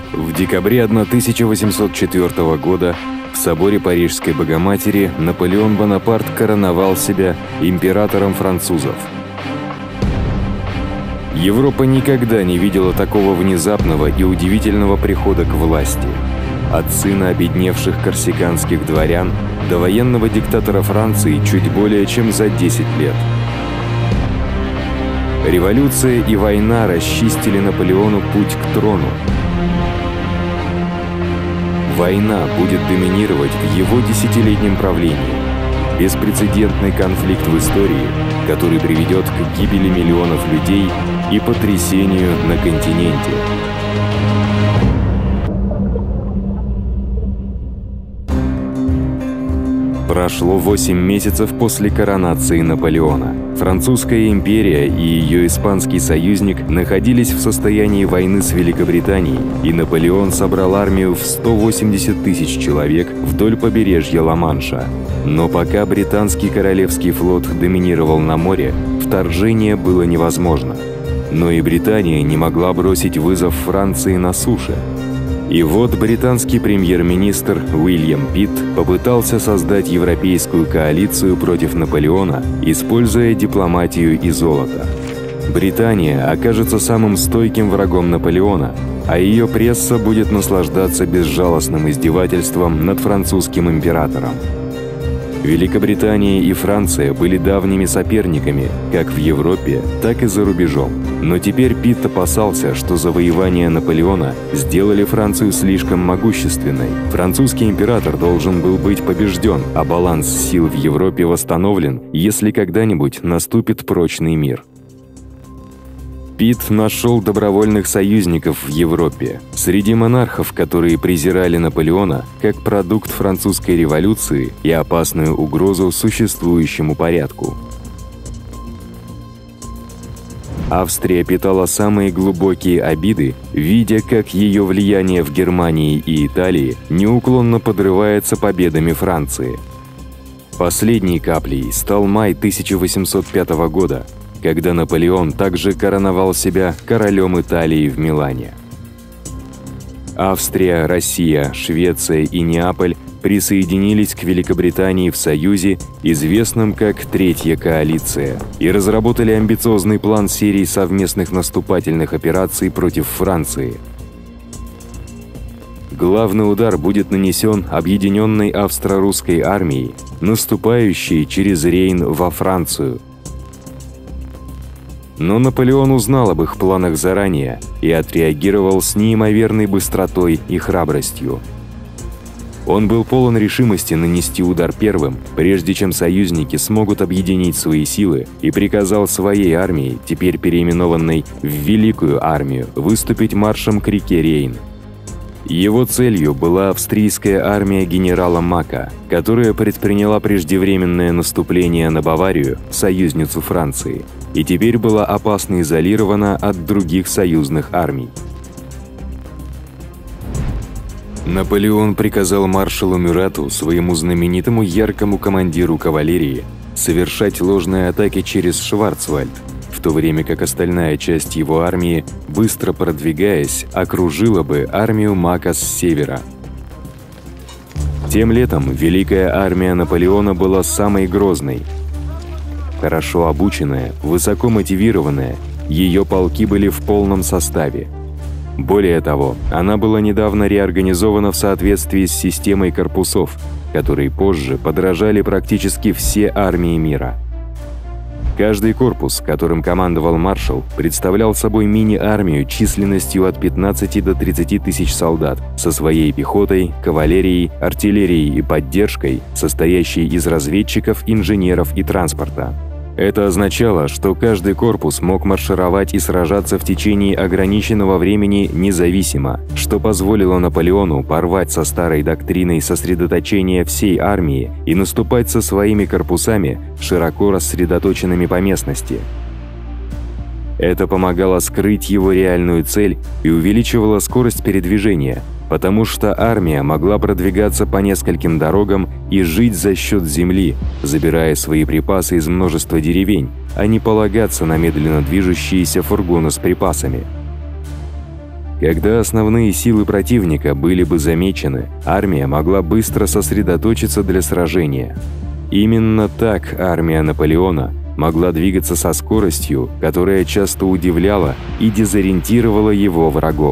В декабре 1804 года в соборе Парижской Богоматери Наполеон Бонапарт короновал себя императором французов. Европа никогда не видела такого внезапного и удивительного прихода к власти. От сына обедневших корсиканских дворян до военного диктатора Франции чуть более чем за 10 лет. Революция и война расчистили Наполеону путь к трону. Война будет доминировать в его десятилетнем правлении. Беспрецедентный конфликт в истории, который приведет к гибели миллионов людей и потрясению на континенте. Прошло 8 месяцев после коронации Наполеона. Французская империя и ее испанский союзник находились в состоянии войны с Великобританией, и Наполеон собрал армию в 180 тысяч человек вдоль побережья Ла-Манша. Но пока британский королевский флот доминировал на море, вторжение было невозможно. Но и Британия не могла бросить вызов Франции на суше. И вот британский премьер-министр Уильям Питт попытался создать европейскую коалицию против Наполеона, используя дипломатию и золото. Британия окажется самым стойким врагом Наполеона, а ее пресса будет наслаждаться безжалостным издевательством над французским императором. Великобритания и Франция были давними соперниками как в Европе, так и за рубежом. Но теперь Питт опасался, что завоевания Наполеона сделали Францию слишком могущественной. Французский император должен был быть побежден, а баланс сил в Европе восстановлен, если когда-нибудь наступит прочный мир. Питт нашел добровольных союзников в Европе. Среди монархов, которые презирали Наполеона как продукт французской революции и опасную угрозу существующему порядку. Австрия питала самые глубокие обиды, видя, как ее влияние в Германии и Италии неуклонно подрывается победами Франции. Последней каплей стал май 1805 года, когда Наполеон также короновал себя королем Италии в Милане. Австрия, Россия, Швеция и Неаполь присоединились к Великобритании в союзе, известном как Третья коалиция, и разработали амбициозный план серии совместных наступательных операций против Франции. Главный удар будет нанесен объединенной австро-русской армией, наступающей через Рейн во Францию. Но Наполеон узнал об их планах заранее и отреагировал с неимоверной быстротой и храбростью. Он был полон решимости нанести удар первым, прежде чем союзники смогут объединить свои силы, и приказал своей армии, теперь переименованной в Великую армию, выступить маршем к реке Рейн. Его целью была австрийская армия генерала Мака, которая предприняла преждевременное наступление на Баварию, союзницу Франции, и теперь была опасно изолирована от других союзных армий. Наполеон приказал маршалу Мюрату, своему знаменитому яркому командиру кавалерии, совершать ложные атаки через Шварцвальд, в то время как остальная часть его армии, быстро продвигаясь, окружила бы армию Мака с севера. Тем летом Великая армия Наполеона была самой грозной. Хорошо обученная, высоко мотивированная, ее полки были в полном составе. Более того, она была недавно реорганизована в соответствии с системой корпусов, которые позже подражали практически все армии мира. Каждый корпус, которым командовал маршал, представлял собой мини-армию численностью от 15 до 30 тысяч солдат со своей пехотой, кавалерией, артиллерией и поддержкой, состоящей из разведчиков, инженеров и транспорта. Это означало, что каждый корпус мог маршировать и сражаться в течение ограниченного времени независимо, что позволило Наполеону порвать со старой доктриной сосредоточения всей армии и наступать со своими корпусами, широко рассредоточенными по местности. Это помогало скрыть его реальную цель и увеличивало скорость передвижения, потому что армия могла продвигаться по нескольким дорогам и жить за счет земли, забирая свои припасы из множества деревень, а не полагаться на медленно движущиеся фургоны с припасами. Когда основные силы противника были бы замечены, армия могла быстро сосредоточиться для сражения. Именно так армия Наполеона могла двигаться со скоростью, которая часто удивляла и дезориентировала его врагов.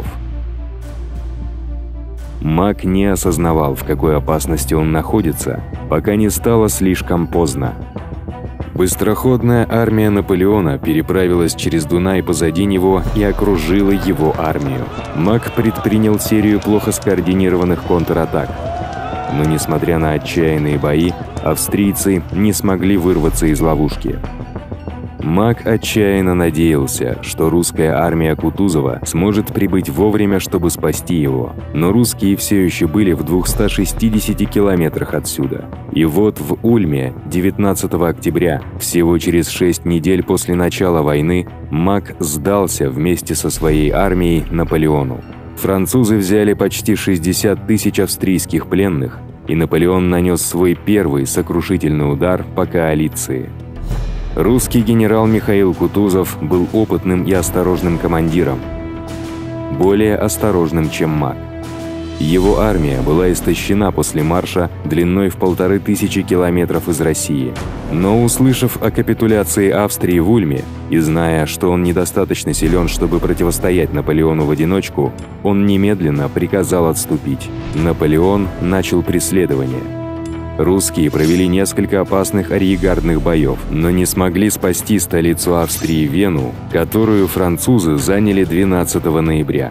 Мак не осознавал, в какой опасности он находится, пока не стало слишком поздно. Быстроходная армия Наполеона переправилась через Дунай позади него и окружила его армию. Мак предпринял серию плохо скоординированных контратак. Но, несмотря на отчаянные бои, австрийцы не смогли вырваться из ловушки. Мак отчаянно надеялся, что русская армия Кутузова сможет прибыть вовремя, чтобы спасти его. Но русские все еще были в 260 километрах отсюда. И вот в Ульме 19 октября, всего через 6 недель после начала войны, Мак сдался вместе со своей армией Наполеону. Французы взяли почти 60 тысяч австрийских пленных, и Наполеон нанес свой первый сокрушительный удар по коалиции. Русский генерал Михаил Кутузов был опытным и осторожным командиром, более осторожным, чем Мак. Его армия была истощена после марша длиной в 1500 километров из России. Но, услышав о капитуляции Австрии в Ульме и зная, что он недостаточно силен, чтобы противостоять Наполеону в одиночку, он немедленно приказал отступить. Наполеон начал преследование. Русские провели несколько опасных арьергардных боев, но не смогли спасти столицу Австрии Вену, которую французы заняли 12 ноября.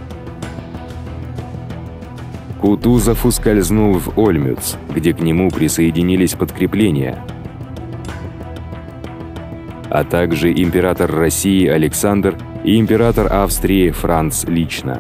Кутузов ускользнул в Ольмюц, где к нему присоединились подкрепления, а также император России Александр и император Австрии Франц лично.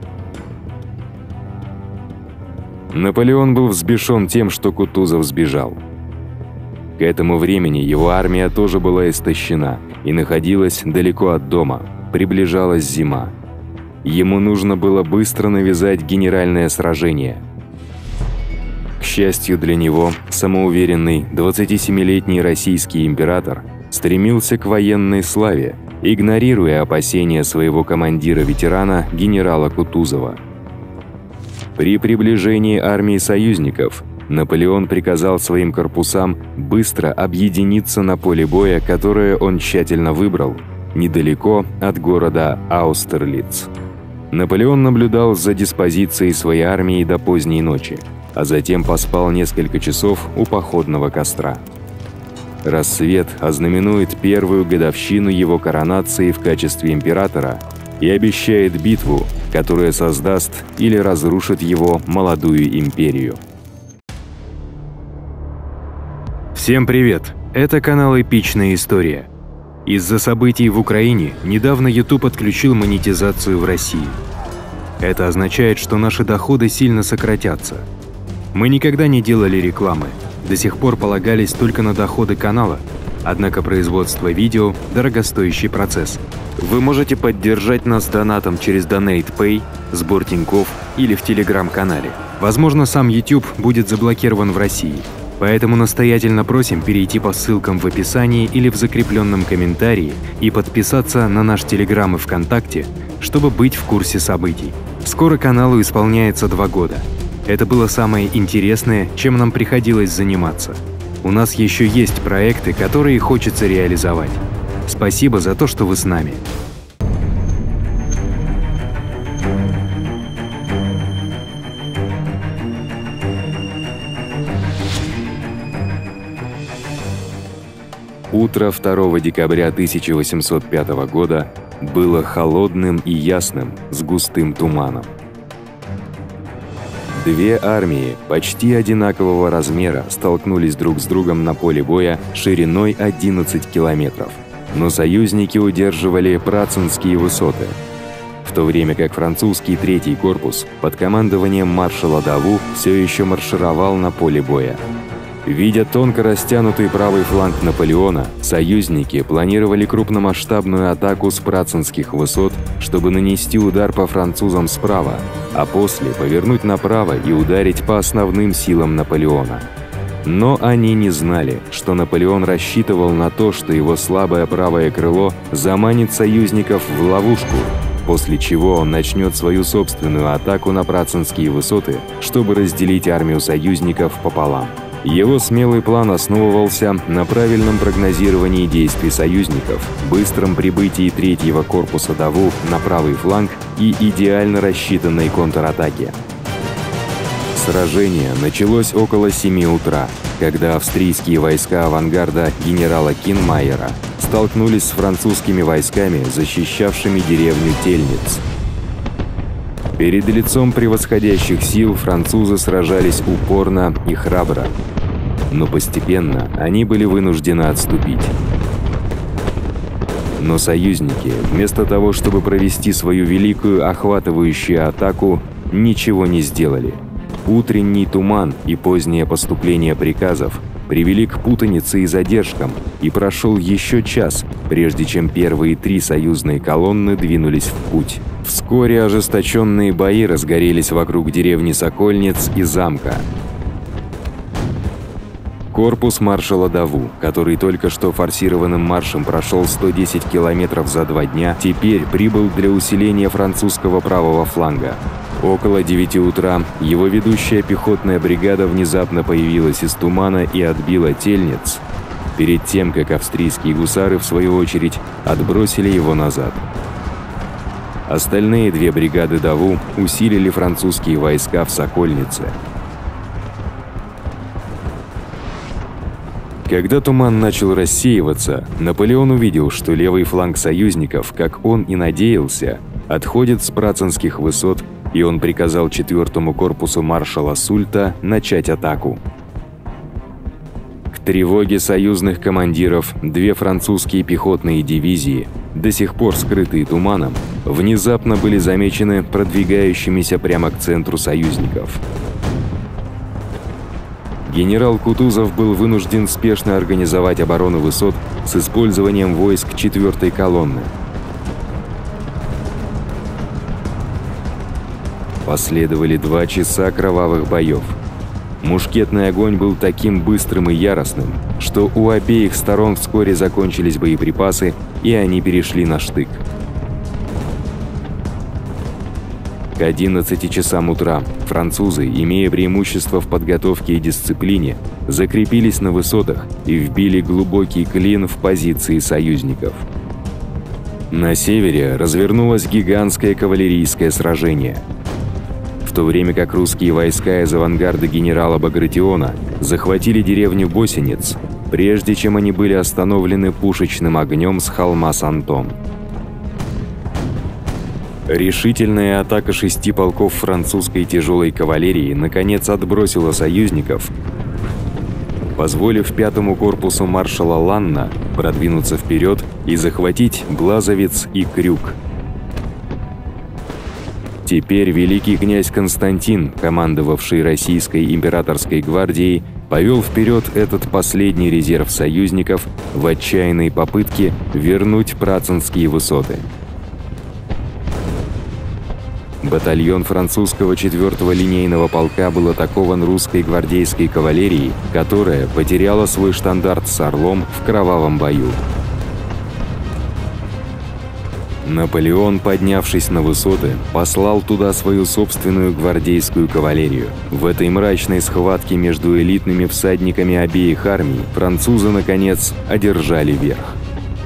Наполеон был взбешен тем, что Кутузов сбежал. К этому времени его армия тоже была истощена и находилась далеко от дома, приближалась зима. Ему нужно было быстро навязать генеральное сражение. К счастью для него, самоуверенный 27-летний российский император стремился к военной славе, игнорируя опасения своего командира-ветерана генерала Кутузова. При приближении армии союзников Наполеон приказал своим корпусам быстро объединиться на поле боя, которое он тщательно выбрал, недалеко от города Аустерлиц. Наполеон наблюдал за диспозицией своей армии до поздней ночи, а затем поспал несколько часов у походного костра. Рассвет ознаменует первую годовщину его коронации в качестве императора и обещает битву, которая создаст или разрушит его молодую империю. Всем привет! Это канал «Эпичная история». Из-за событий в Украине недавно YouTube отключил монетизацию в России. Это означает, что наши доходы сильно сократятся. Мы никогда не делали рекламы, до сих пор полагались только на доходы канала, однако производство видео – дорогостоящий процесс. Вы можете поддержать нас донатом через DonatePay, сбор Тинькофф или в Telegram-канале. Возможно, сам YouTube будет заблокирован в России. Поэтому настоятельно просим перейти по ссылкам в описании или в закрепленном комментарии и подписаться на наш Telegram и ВКонтакте, чтобы быть в курсе событий. Скоро каналу исполняется 2 года. Это было самое интересное, чем нам приходилось заниматься. У нас еще есть проекты, которые хочется реализовать. Спасибо за то, что вы с нами. Утро 2 декабря 1805 года было холодным и ясным, с густым туманом. Две армии почти одинакового размера столкнулись друг с другом на поле боя шириной 11 километров, но союзники удерживали Працинские высоты, в то время как французский третий корпус под командованием маршала Даву все еще маршировал на поле боя. Видя тонко растянутый правый фланг Наполеона, союзники планировали крупномасштабную атаку с Працинских высот, чтобы нанести удар по французам справа, а после повернуть направо и ударить по основным силам Наполеона. Но они не знали, что Наполеон рассчитывал на то, что его слабое правое крыло заманит союзников в ловушку, после чего он начнет свою собственную атаку на Працинские высоты, чтобы разделить армию союзников пополам. Его смелый план основывался на правильном прогнозировании действий союзников, быстром прибытии третьего корпуса Даву на правый фланг и идеально рассчитанной контратаке. Сражение началось около 7 утра, когда австрийские войска авангарда генерала Кинмайера столкнулись с французскими войсками, защищавшими деревню Тельниц. Перед лицом превосходящих сил французы сражались упорно и храбро, но постепенно они были вынуждены отступить. Но союзники, вместо того, чтобы провести свою великую охватывающую атаку, ничего не сделали. Утренний туман и позднее поступление приказов привели к путанице и задержкам, и прошел еще час, прежде чем первые 3 союзные колонны двинулись в путь. Вскоре ожесточенные бои разгорелись вокруг деревни Сокольниц и замка. Корпус маршала Даву, который только что форсированным маршем прошел 110 километров за 2 дня, теперь прибыл для усиления французского правого фланга. Около 9 утра его ведущая пехотная бригада внезапно появилась из тумана и отбила Тельниц, перед тем, как австрийские гусары, в свою очередь, отбросили его назад. Остальные 2 бригады Даву усилили французские войска в Сокольнице. Когда туман начал рассеиваться, Наполеон увидел, что левый фланг союзников, как он и надеялся, отходит с Працинских высот, и он приказал 4-му корпусу маршала Сульта начать атаку. К тревоге союзных командиров 2 французские пехотные дивизии, до сих пор скрытые туманом, внезапно были замечены продвигающимися прямо к центру союзников. Генерал Кутузов был вынужден спешно организовать оборону высот с использованием войск 4-й колонны. Последовали 2 часа кровавых боев. Мушкетный огонь был таким быстрым и яростным, что у обеих сторон вскоре закончились боеприпасы, и они перешли на штык. К 11 часам утра французы, имея преимущество в подготовке и дисциплине, закрепились на высотах и вбили глубокий клин в позиции союзников. На севере развернулось гигантское кавалерийское сражение. В то время как русские войска из авангарда генерала Багратиона захватили деревню Босенец, прежде чем они были остановлены пушечным огнем с холма Сантон. Решительная атака 6 полков французской тяжелой кавалерии наконец отбросила союзников, позволив 5-му корпусу маршала Ланна продвинуться вперед и захватить Глазовец и Крюк. Теперь великий князь Константин, командовавший Российской императорской гвардией, повел вперед этот последний резерв союзников в отчаянной попытке вернуть Працинские высоты. Батальон французского 4-го линейного полка был атакован русской гвардейской кавалерией, которая потеряла свой штандарт с орлом в кровавом бою. Наполеон, поднявшись на высоты, послал туда свою собственную гвардейскую кавалерию. В этой мрачной схватке между элитными всадниками обеих армий французы, наконец, одержали верх.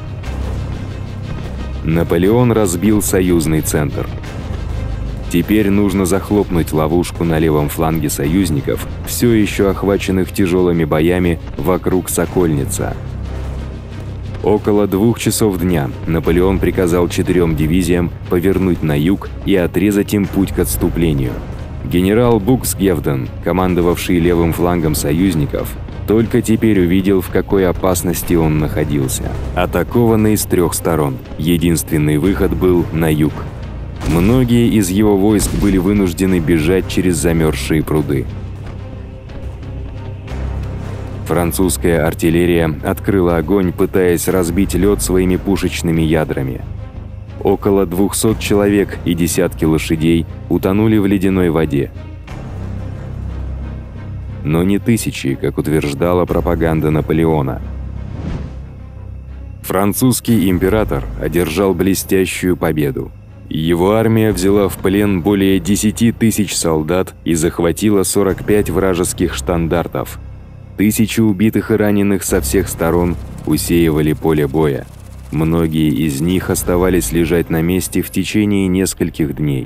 Наполеон разбил союзный центр. Теперь нужно захлопнуть ловушку на левом фланге союзников, все еще охваченных тяжелыми боями вокруг Сокольница. Около 2 часов дня Наполеон приказал 4 дивизиям повернуть на юг и отрезать им путь к отступлению. Генерал Буксгевден, командовавший левым флангом союзников, только теперь увидел, в какой опасности он находился. Атакованный с 3 сторон, единственный выход был на юг. Многие из его войск были вынуждены бежать через замерзшие пруды. Французская артиллерия открыла огонь, пытаясь разбить лед своими пушечными ядрами. Около 200 человек и десятки лошадей утонули в ледяной воде. Но не тысячи, как утверждала пропаганда Наполеона. Французский император одержал блестящую победу. Его армия взяла в плен более 10 тысяч солдат и захватила 45 вражеских штандартов. Тысячи убитых и раненых со всех сторон усеивали поле боя. Многие из них оставались лежать на месте в течение нескольких дней.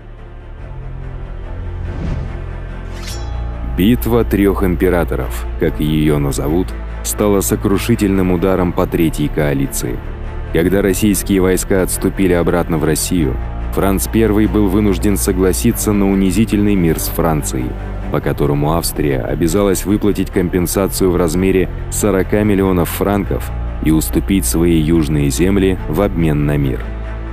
Битва трех императоров, как ее назовут, стала сокрушительным ударом по Третьей коалиции. Когда российские войска отступили обратно в Россию, Франц I был вынужден согласиться на унизительный мир с Францией, по которому Австрия обязалась выплатить компенсацию в размере 40 миллионов франков и уступить свои южные земли в обмен на мир.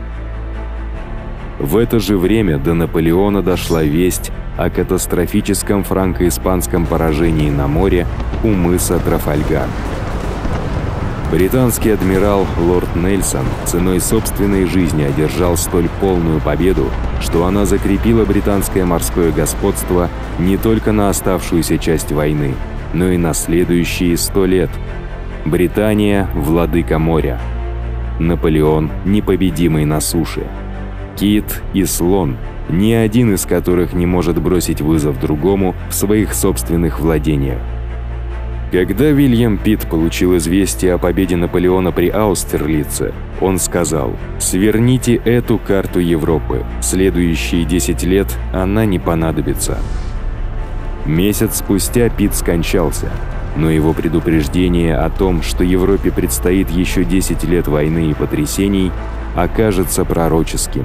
В это же время до Наполеона дошла весть о катастрофическом франко-испанском поражении на море у мыса Трафальгар. Британский адмирал лорд Нельсон ценой собственной жизни одержал столь полную победу, что она закрепила британское морское господство не только на оставшуюся часть войны, но и на следующие 100 лет. Британия – владыка моря. Наполеон – непобедимый на суше. Кит и слон, ни один из которых не может бросить вызов другому в своих собственных владениях. Когда Вильям Питт получил известие о победе Наполеона при Аустерлице, он сказал: «Сверните эту карту Европы. Следующие 10 лет она не понадобится». Месяц спустя Питт скончался, но его предупреждение о том, что Европе предстоит еще 10 лет войны и потрясений, окажется пророческим.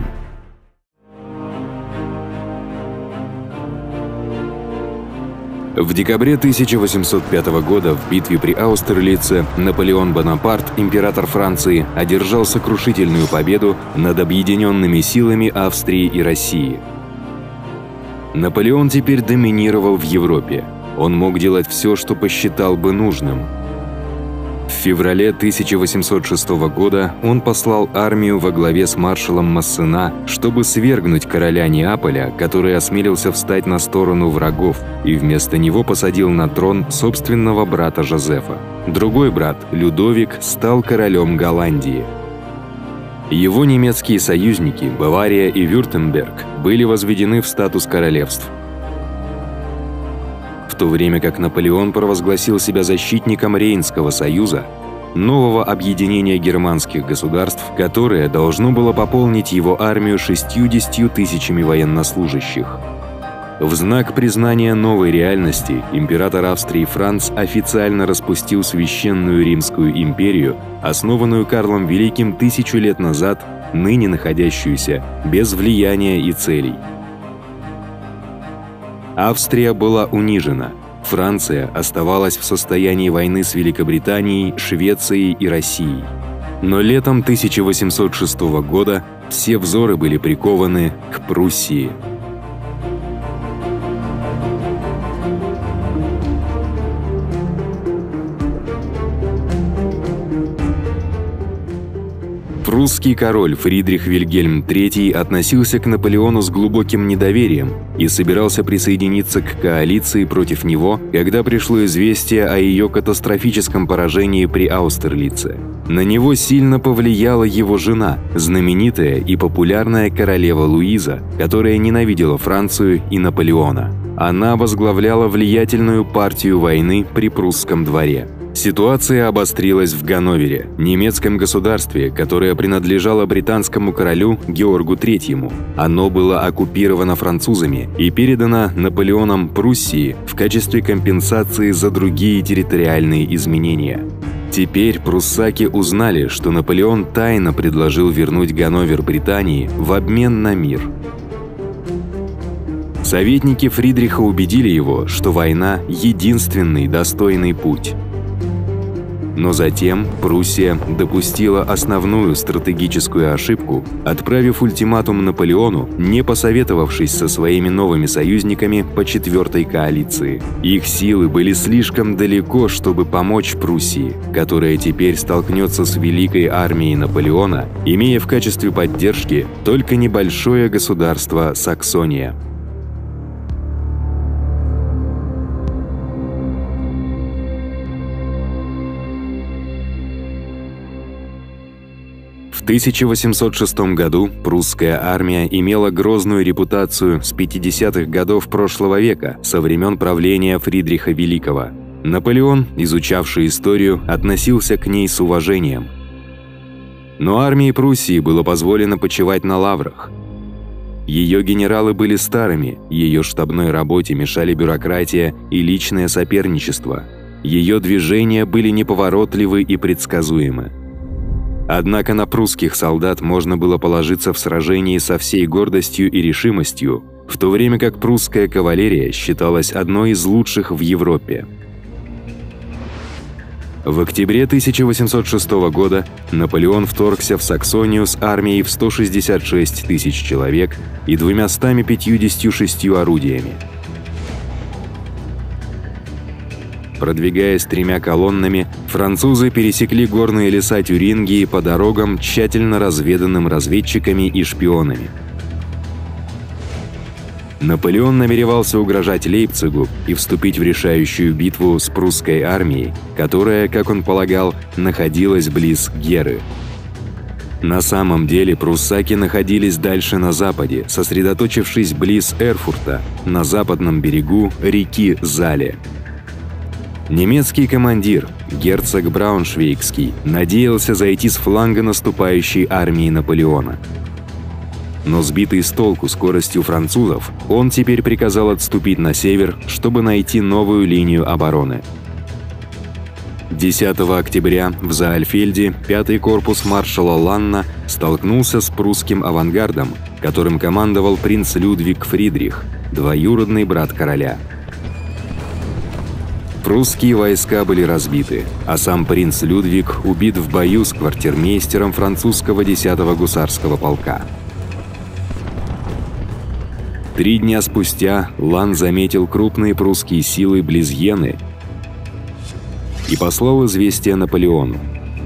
В декабре 1805 года в битве при Аустерлице Наполеон Бонапарт, император Франции, одержал сокрушительную победу над объединенными силами Австрии и России. Наполеон теперь доминировал в Европе. Он мог делать все, что посчитал бы нужным. В феврале 1806 года он послал армию во главе с маршалом Массена, чтобы свергнуть короля Неаполя, который осмелился встать на сторону врагов, и вместо него посадил на трон собственного брата Жозефа. Другой брат, Людовик, стал королем Голландии. Его немецкие союзники, Бавария и Вюртемберг, были возведены в статус королевств. В то время как Наполеон провозгласил себя защитником Рейнского союза, нового объединения германских государств, которое должно было пополнить его армию 60 тысячами военнослужащих. В знак признания новой реальности император Австрии Франц официально распустил Священную Римскую империю, основанную Карлом Великим 1000 лет назад, ныне находящуюся без влияния и целей. Австрия была унижена. Франция оставалась в состоянии войны с Великобританией, Швецией и Россией. Но летом 1806 года все взоры были прикованы к Пруссии. Прусский король Фридрих Вильгельм III относился к Наполеону с глубоким недоверием и собирался присоединиться к коалиции против него, когда пришло известие о ее катастрофическом поражении при Аустерлице. На него сильно повлияла его жена, знаменитая и популярная королева Луиза, которая ненавидела Францию и Наполеона. Она возглавляла влиятельную партию войны при прусском дворе. Ситуация обострилась в Ганновере, немецком государстве, которое принадлежало британскому королю Георгу III. Оно было оккупировано французами и передано Наполеоном Пруссии в качестве компенсации за другие территориальные изменения. Теперь пруссаки узнали, что Наполеон тайно предложил вернуть Ганновер Британии в обмен на мир. Советники Фридриха убедили его, что война – единственный достойный путь. Но затем Пруссия допустила основную стратегическую ошибку, отправив ультиматум Наполеону, не посоветовавшись со своими новыми союзниками по Четвертой коалиции. Их силы были слишком далеко, чтобы помочь Пруссии, которая теперь столкнется с великой армией Наполеона, имея в качестве поддержки только небольшое государство Саксония. В 1806 году прусская армия имела грозную репутацию с 50-х годов прошлого века, со времен правления Фридриха Великого. Наполеон, изучавший историю, относился к ней с уважением. Но армии Пруссии было позволено почивать на лаврах. Ее генералы были старыми, ее штабной работе мешали бюрократия и личное соперничество. Ее движения были неповоротливы и предсказуемы. Однако на прусских солдат можно было положиться в сражении со всей гордостью и решимостью, в то время как прусская кавалерия считалась одной из лучших в Европе. В октябре 1806 года Наполеон вторгся в Саксонию с армией в 166 тысяч человек и 256 орудиями. Продвигаясь 3 колоннами, французы пересекли горные леса Тюрингии по дорогам, тщательно разведанным разведчиками и шпионами. Наполеон намеревался угрожать Лейпцигу и вступить в решающую битву с прусской армией, которая, как он полагал, находилась близ Геры. На самом деле пруссаки находились дальше на западе, сосредоточившись близ Эрфурта, на западном берегу реки Зале. Немецкий командир, герцог Брауншвейгский, надеялся зайти с фланга наступающей армии Наполеона. Но сбитый с толку скоростью французов, он теперь приказал отступить на север, чтобы найти новую линию обороны. 10 октября в Заальфельде 5-й корпус маршала Ланна столкнулся с прусским авангардом, которым командовал принц Людвиг Фридрих, двоюродный брат короля. Прусские войска были разбиты, а сам принц Людвиг убит в бою с квартирмейстером французского 10-го гусарского полка. 3 дня спустя Лан заметил крупные прусские силы близ Йены и послал известие Наполеону.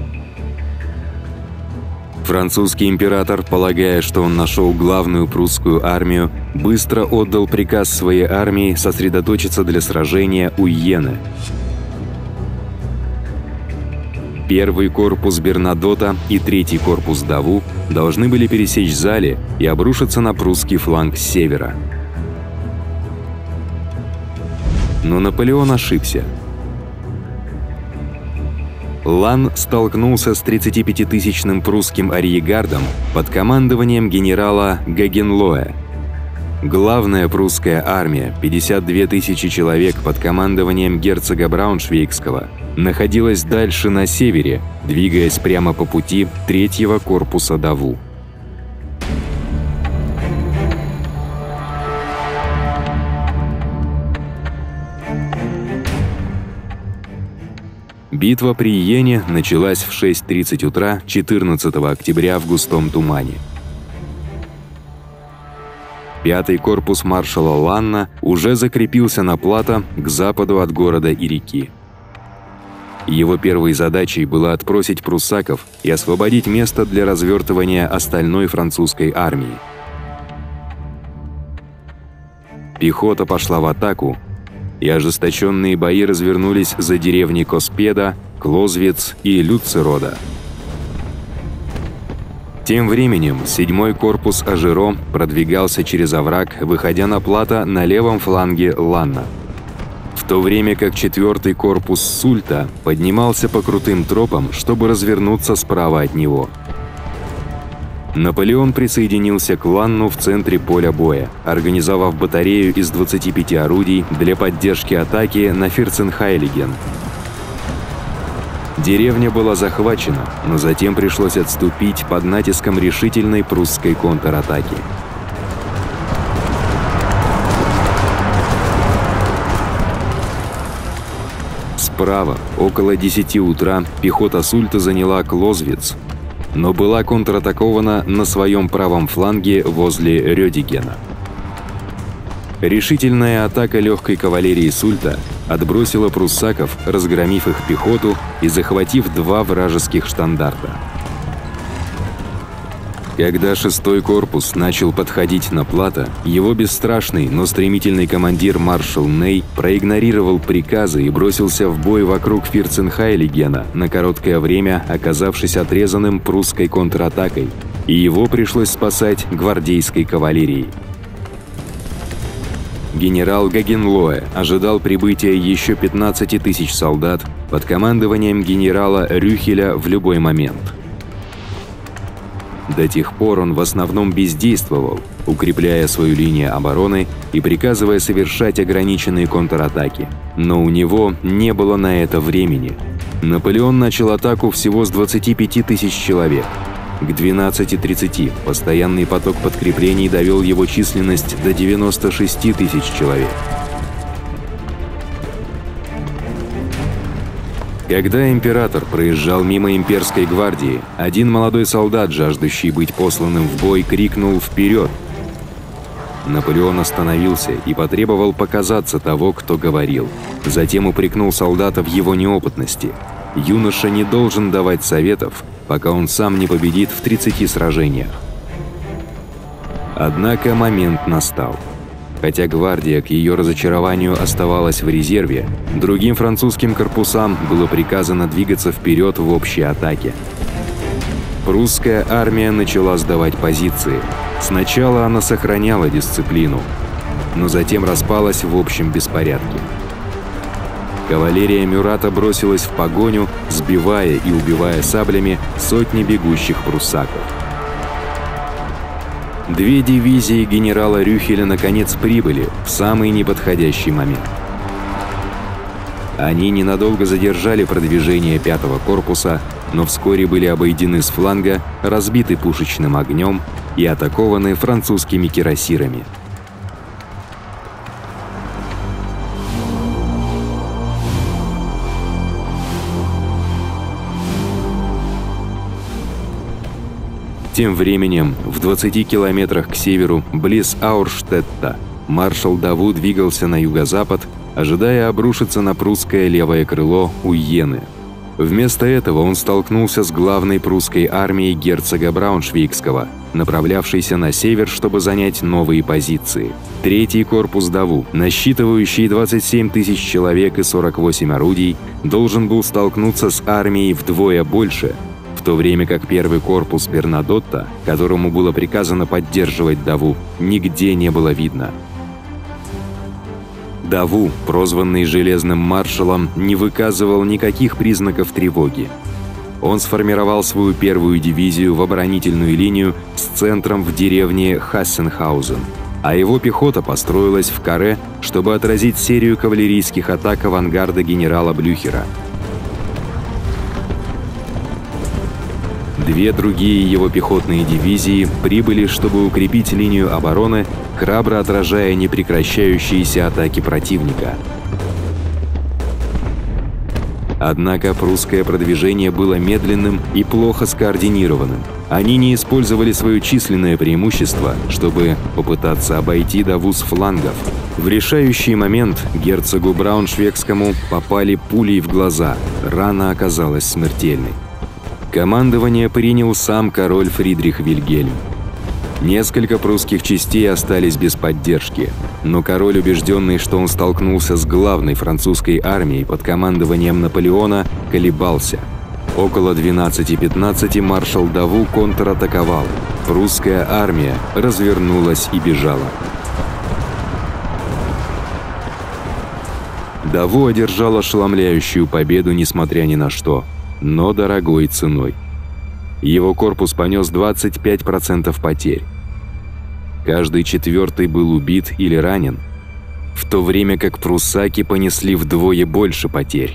Французский император, полагая, что он нашел главную прусскую армию, быстро отдал приказ своей армии сосредоточиться для сражения у Йены. 1-й корпус Бернадота и 3-й корпус Даву должны были пересечь Зале и обрушиться на прусский фланг с севера. Но Наполеон ошибся. Лан столкнулся с 35-тысячным прусским арьегардом под командованием генерала Гагенлоя. Главная прусская армия, 52 тысячи человек под командованием герцога Брауншвейгского, находилась дальше на севере, двигаясь прямо по пути 3-го корпуса Даву. Битва при Йене началась в 6:30 утра 14 октября в густом тумане. 5-й корпус маршала Ланна уже закрепился на плато к западу от города и реки. Его первой задачей было отбросить пруссаков и освободить место для развертывания остальной французской армии. Пехота пошла в атаку, и ожесточенные бои развернулись за деревни Коспеда, Клозвец и Люцерода. Тем временем 7-й корпус Ажеро продвигался через овраг, выходя на плато на левом фланге Ланна, в то время как 4-й корпус Сульта поднимался по крутым тропам, чтобы развернуться справа от него. Наполеон присоединился к Ланну в центре поля боя, организовав батарею из 25 орудий для поддержки атаки на Фирценхайлиген. Деревня была захвачена, но затем пришлось отступить под натиском решительной прусской контратаки. Справа, около 10 утра, пехота Сульта заняла Клозвец, но была контратакована на своем правом фланге возле Рёдигена. Решительная атака легкой кавалерии Сульта отбросила пруссаков, разгромив их пехоту и захватив 2 вражеских штандарта. Когда 6-й корпус начал подходить на плато, его бесстрашный, но стремительный командир маршал Ней проигнорировал приказы и бросился в бой вокруг Фирценхайлигена, на короткое время оказавшись отрезанным прусской контратакой, и его пришлось спасать гвардейской кавалерией. Генерал Гагенлоэ ожидал прибытия еще 15 тысяч солдат под командованием генерала Рюхеля в любой момент. До тех пор он в основном бездействовал, укрепляя свою линию обороны и приказывая совершать ограниченные контратаки. Но у него не было на это времени. Наполеон начал атаку всего с 25 тысяч человек. К 12:30 постоянный поток подкреплений довел его численность до 96 тысяч человек. Когда император проезжал мимо имперской гвардии, один молодой солдат, жаждущий быть посланным в бой, крикнул «Вперед!». Наполеон остановился и потребовал показаться того, кто говорил. Затем упрекнул солдата в его неопытности. Юноша не должен давать советов, пока он сам не победит в 30 сражениях. Однако момент настал. Хотя гвардия к ее разочарованию оставалась в резерве, другим французским корпусам было приказано двигаться вперед в общей атаке. Прусская армия начала сдавать позиции. Сначала она сохраняла дисциплину, но затем распалась в общем беспорядке. Кавалерия Мюрата бросилась в погоню, сбивая и убивая саблями сотни бегущих пруссаков. Две дивизии генерала Рюхеля наконец прибыли в самый неподходящий момент. Они ненадолго задержали продвижение 5-го корпуса, но вскоре были обойдены с фланга, разбиты пушечным огнем и атакованы французскими кирасирами. Тем временем, в 20 километрах к северу, близ Аурштетта, маршал Даву двигался на юго-запад, ожидая обрушиться на прусское левое крыло у Йены. Вместо этого он столкнулся с главной прусской армией герцога Брауншвейгского, направлявшейся на север, чтобы занять новые позиции. 3-й корпус Даву, насчитывающий 27 тысяч человек и 48 орудий, должен был столкнуться с армией вдвое больше, в то время как 1-й корпус Бернадотта, которому было приказано поддерживать Даву, нигде не было видно. Даву, прозванный Железным маршалом, не выказывал никаких признаков тревоги. Он сформировал свою 1-ю дивизию в оборонительную линию с центром в деревне Хассенхаузен, а его пехота построилась в каре, чтобы отразить серию кавалерийских атак авангарда генерала Блюхера. 2 другие его пехотные дивизии прибыли, чтобы укрепить линию обороны, храбро отражая непрекращающиеся атаки противника. Однако прусское продвижение было медленным и плохо скоординированным. Они не использовали свое численное преимущество, чтобы попытаться обойти Даву с флангов. В решающий момент герцогу Брауншвейгскому попали пулей в глаза, рана оказалась смертельной. Командование принял сам король Фридрих Вильгельм. Несколько прусских частей остались без поддержки, но король, убежденный, что он столкнулся с главной французской армией под командованием Наполеона, колебался. Около 12:15 маршал Даву контратаковал. Прусская армия развернулась и бежала. Даву одержал ошеломляющую победу, несмотря ни на что, но дорогой ценой. Его корпус понес 25% потерь. Каждый 4-й был убит или ранен, в то время как пруссаки понесли вдвое больше потерь.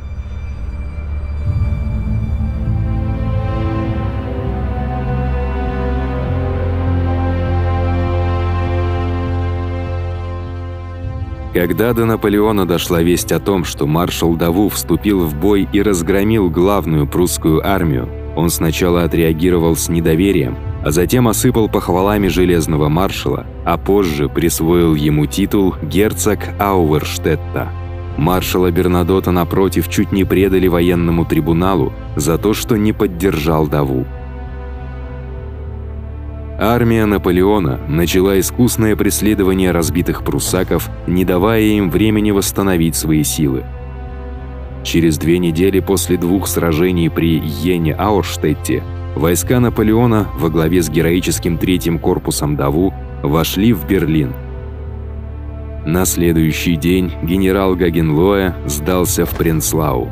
Когда до Наполеона дошла весть о том, что маршал Даву вступил в бой и разгромил главную прусскую армию, он сначала отреагировал с недоверием, а затем осыпал похвалами Железного маршала, а позже присвоил ему титул герцог Ауэрштетта. Маршала Бернадотта, напротив, чуть не предали военному трибуналу за то, что не поддержал Даву. Армия Наполеона начала искусное преследование разбитых пруссаков, не давая им времени восстановить свои силы. Через 2 недели после 2 сражений при Йене-Аурштетте войска Наполеона во главе с героическим 3-м корпусом Даву вошли в Берлин. На следующий день генерал Гагенлоэ сдался в Пренслау.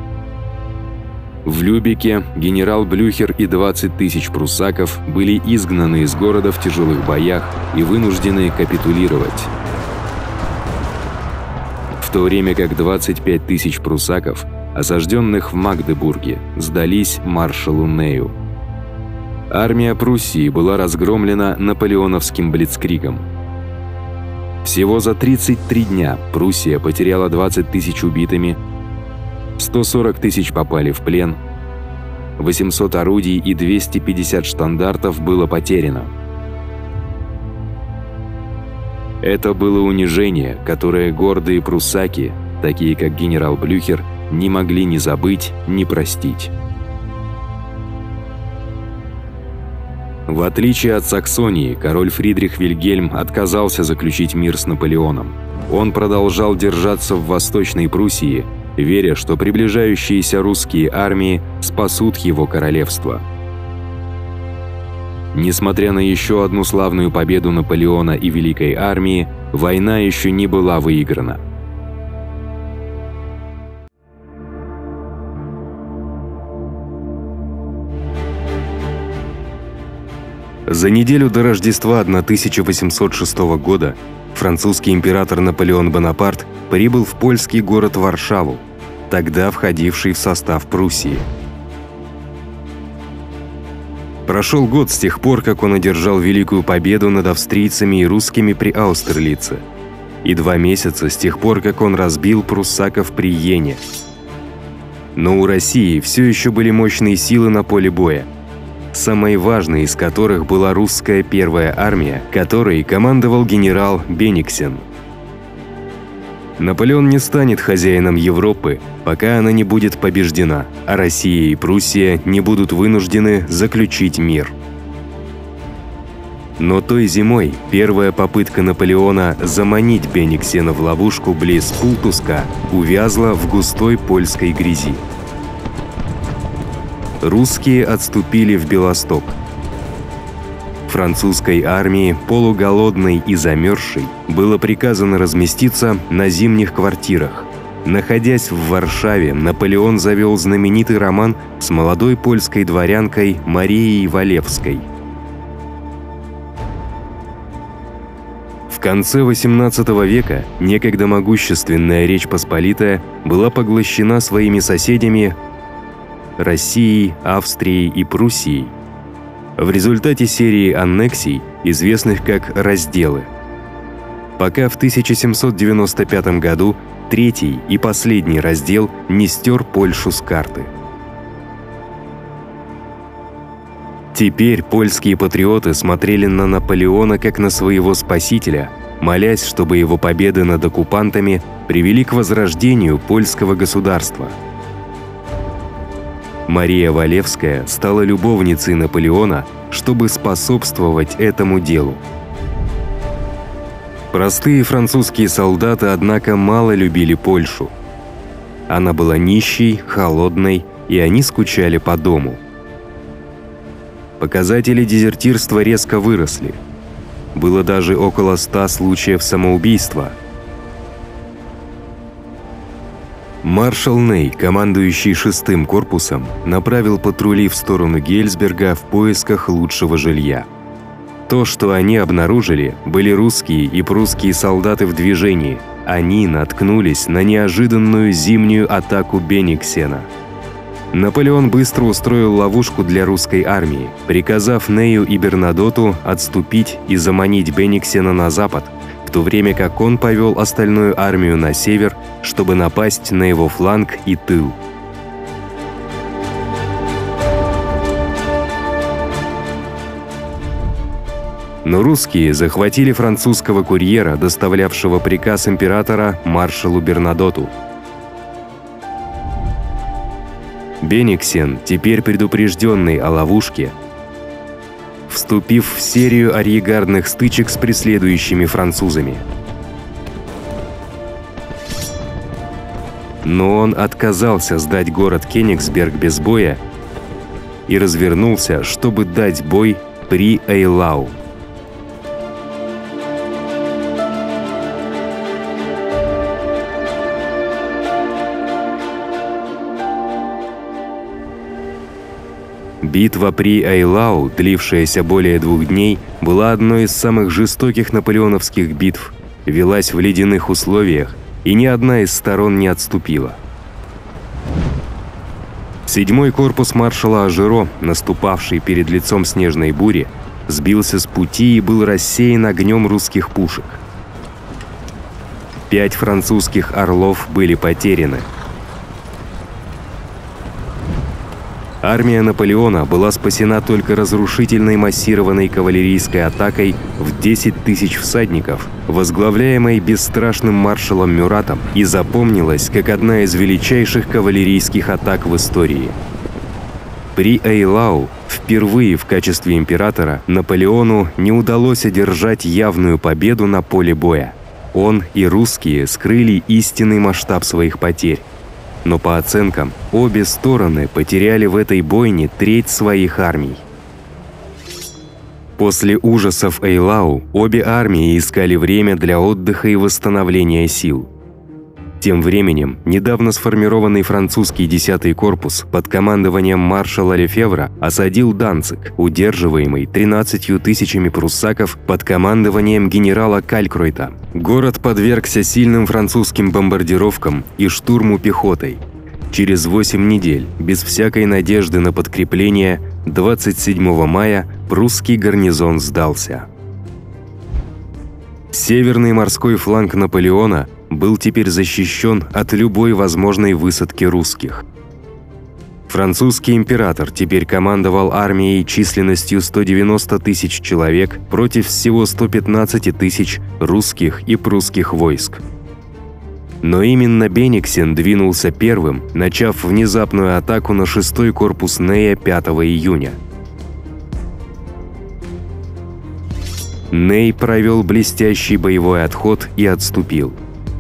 В Любеке генерал Блюхер и 20 тысяч пруссаков были изгнаны из города в тяжелых боях и вынуждены капитулировать. В то время как 25 тысяч пруссаков, осажденных в Магдебурге, сдались маршалу Нею. Армия Пруссии была разгромлена наполеоновским блицкригом. Всего за 33 дня Пруссия потеряла 20 тысяч убитыми, 140 тысяч попали в плен, 800 орудий и 250 штандартов было потеряно. Это было унижение, которое гордые пруссаки, такие как генерал Блюхер, не могли ни забыть, ни простить. В отличие от Саксонии, король Фридрих Вильгельм отказался заключить мир с Наполеоном. Он продолжал держаться в Восточной Пруссии, веря, что приближающиеся русские армии спасут его королевство. Несмотря на еще одну славную победу Наполеона и Великой армии, война еще не была выиграна. За неделю до Рождества 1806 года французский император Наполеон Бонапарт прибыл в польский город Варшаву, тогда входивший в состав Пруссии. Прошел год с тех пор, как он одержал великую победу над австрийцами и русскими при Аустерлице, и 2 месяца с тех пор, как он разбил пруссаков при Йене. Но у России все еще были мощные силы на поле боя, самой важной из которых была русская первая армия, которой командовал генерал Бениксен. Наполеон не станет хозяином Европы, пока она не будет побеждена, а Россия и Пруссия не будут вынуждены заключить мир. Но той зимой первая попытка Наполеона заманить Бениксена в ловушку близ Пултуска увязла в густой польской грязи. Русские отступили в Белосток. Французской армии, полуголодной и замерзшей, было приказано разместиться на зимних квартирах. Находясь в Варшаве, Наполеон завел знаменитый роман с молодой польской дворянкой Марией Валевской. В конце XVIII века некогда могущественная Речь Посполитая была поглощена своими соседями Россией, Австрией и Пруссией в результате серии аннексий, известных как разделы. Пока в 1795 году 3-й и последний раздел не стер Польшу с карты. Теперь польские патриоты смотрели на Наполеона как на своего спасителя, молясь, чтобы его победы над оккупантами привели к возрождению польского государства. Мария Валевская стала любовницей Наполеона, чтобы способствовать этому делу. Простые французские солдаты, однако, мало любили Польшу. Она была нищей, холодной, и они скучали по дому. Показатели дезертирства резко выросли. Было даже около 100 случаев самоубийства. Маршал Ней, командующий 6-м корпусом, направил патрули в сторону Гельсберга в поисках лучшего жилья. То, что они обнаружили, были русские и прусские солдаты в движении. Они наткнулись на неожиданную зимнюю атаку Бениксена. Наполеон быстро устроил ловушку для русской армии, приказав Нею и Бернадоту отступить и заманить Бениксена на запад, в то время как он повел остальную армию на север, чтобы напасть на его фланг и тыл. Но русские захватили французского курьера, доставлявшего приказ императора маршалу Бернадоту. Бениксен, теперь предупрежденный о ловушке, вступив в серию арьергардных стычек с преследующими французами. Но он отказался сдать город Кенигсберг без боя и развернулся, чтобы дать бой при Эйлау. Битва при Эйлау, длившаяся более 2 дней, была одной из самых жестоких наполеоновских битв, велась в ледяных условиях, и ни одна из сторон не отступила. 7-й корпус маршала Ажеро, наступавший перед лицом снежной бури, сбился с пути и был рассеян огнем русских пушек. 5 французских «Орлов» были потеряны. Армия Наполеона была спасена только разрушительной массированной кавалерийской атакой в 10 тысяч всадников, возглавляемой бесстрашным маршалом Мюратом, и запомнилась как одна из величайших кавалерийских атак в истории. При Эйлау впервые в качестве императора Наполеону не удалось одержать явную победу на поле боя. Он и русские скрыли истинный масштаб своих потерь. Но по оценкам, обе стороны потеряли в этой бойне 1/3 своих армий. После ужасов Эйлау обе армии искали время для отдыха и восстановления сил. Тем временем, недавно сформированный французский 10-й корпус под командованием маршала Лефевра осадил Данциг, удерживаемый 13 тысячами пруссаков под командованием генерала Калькройта. Город подвергся сильным французским бомбардировкам и штурму пехотой. Через 8 недель, без всякой надежды на подкрепление, 27 мая прусский гарнизон сдался. Северный морской фланг Наполеона был теперь защищен от любой возможной высадки русских. Французский император теперь командовал армией численностью 190 тысяч человек против всего 115 тысяч русских и прусских войск. Но именно Бениксен двинулся первым, начав внезапную атаку на 6-й корпус Нея 5 июня. Ней провел блестящий боевой отход и отступил.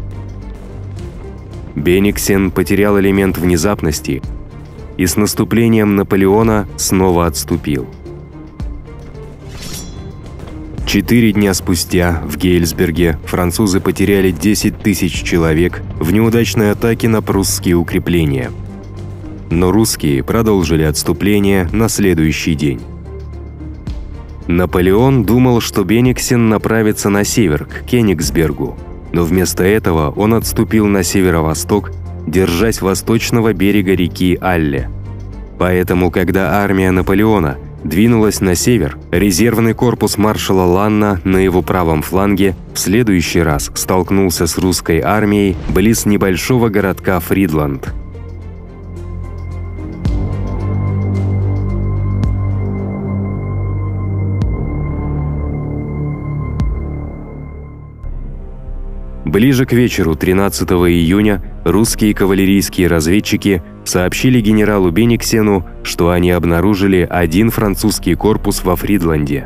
Бениксен потерял элемент внезапности и с наступлением Наполеона снова отступил. 4 дня спустя в Гейльсберге французы потеряли 10 тысяч человек в неудачной атаке на прусские укрепления. Но русские продолжили отступление на следующий день. Наполеон думал, что Бениксен направится на север, к Кенигсбергу, но вместо этого он отступил на северо-восток, держась восточного берега реки Алле. Поэтому, когда армия Наполеона двинулась на север, резервный корпус маршала Ланна на его правом фланге в следующий раз столкнулся с русской армией близ небольшого городка Фридланд. Ближе к вечеру 13 июня русские кавалерийские разведчики сообщили генералу Бениксену, что они обнаружили 1 французский корпус во Фридланде.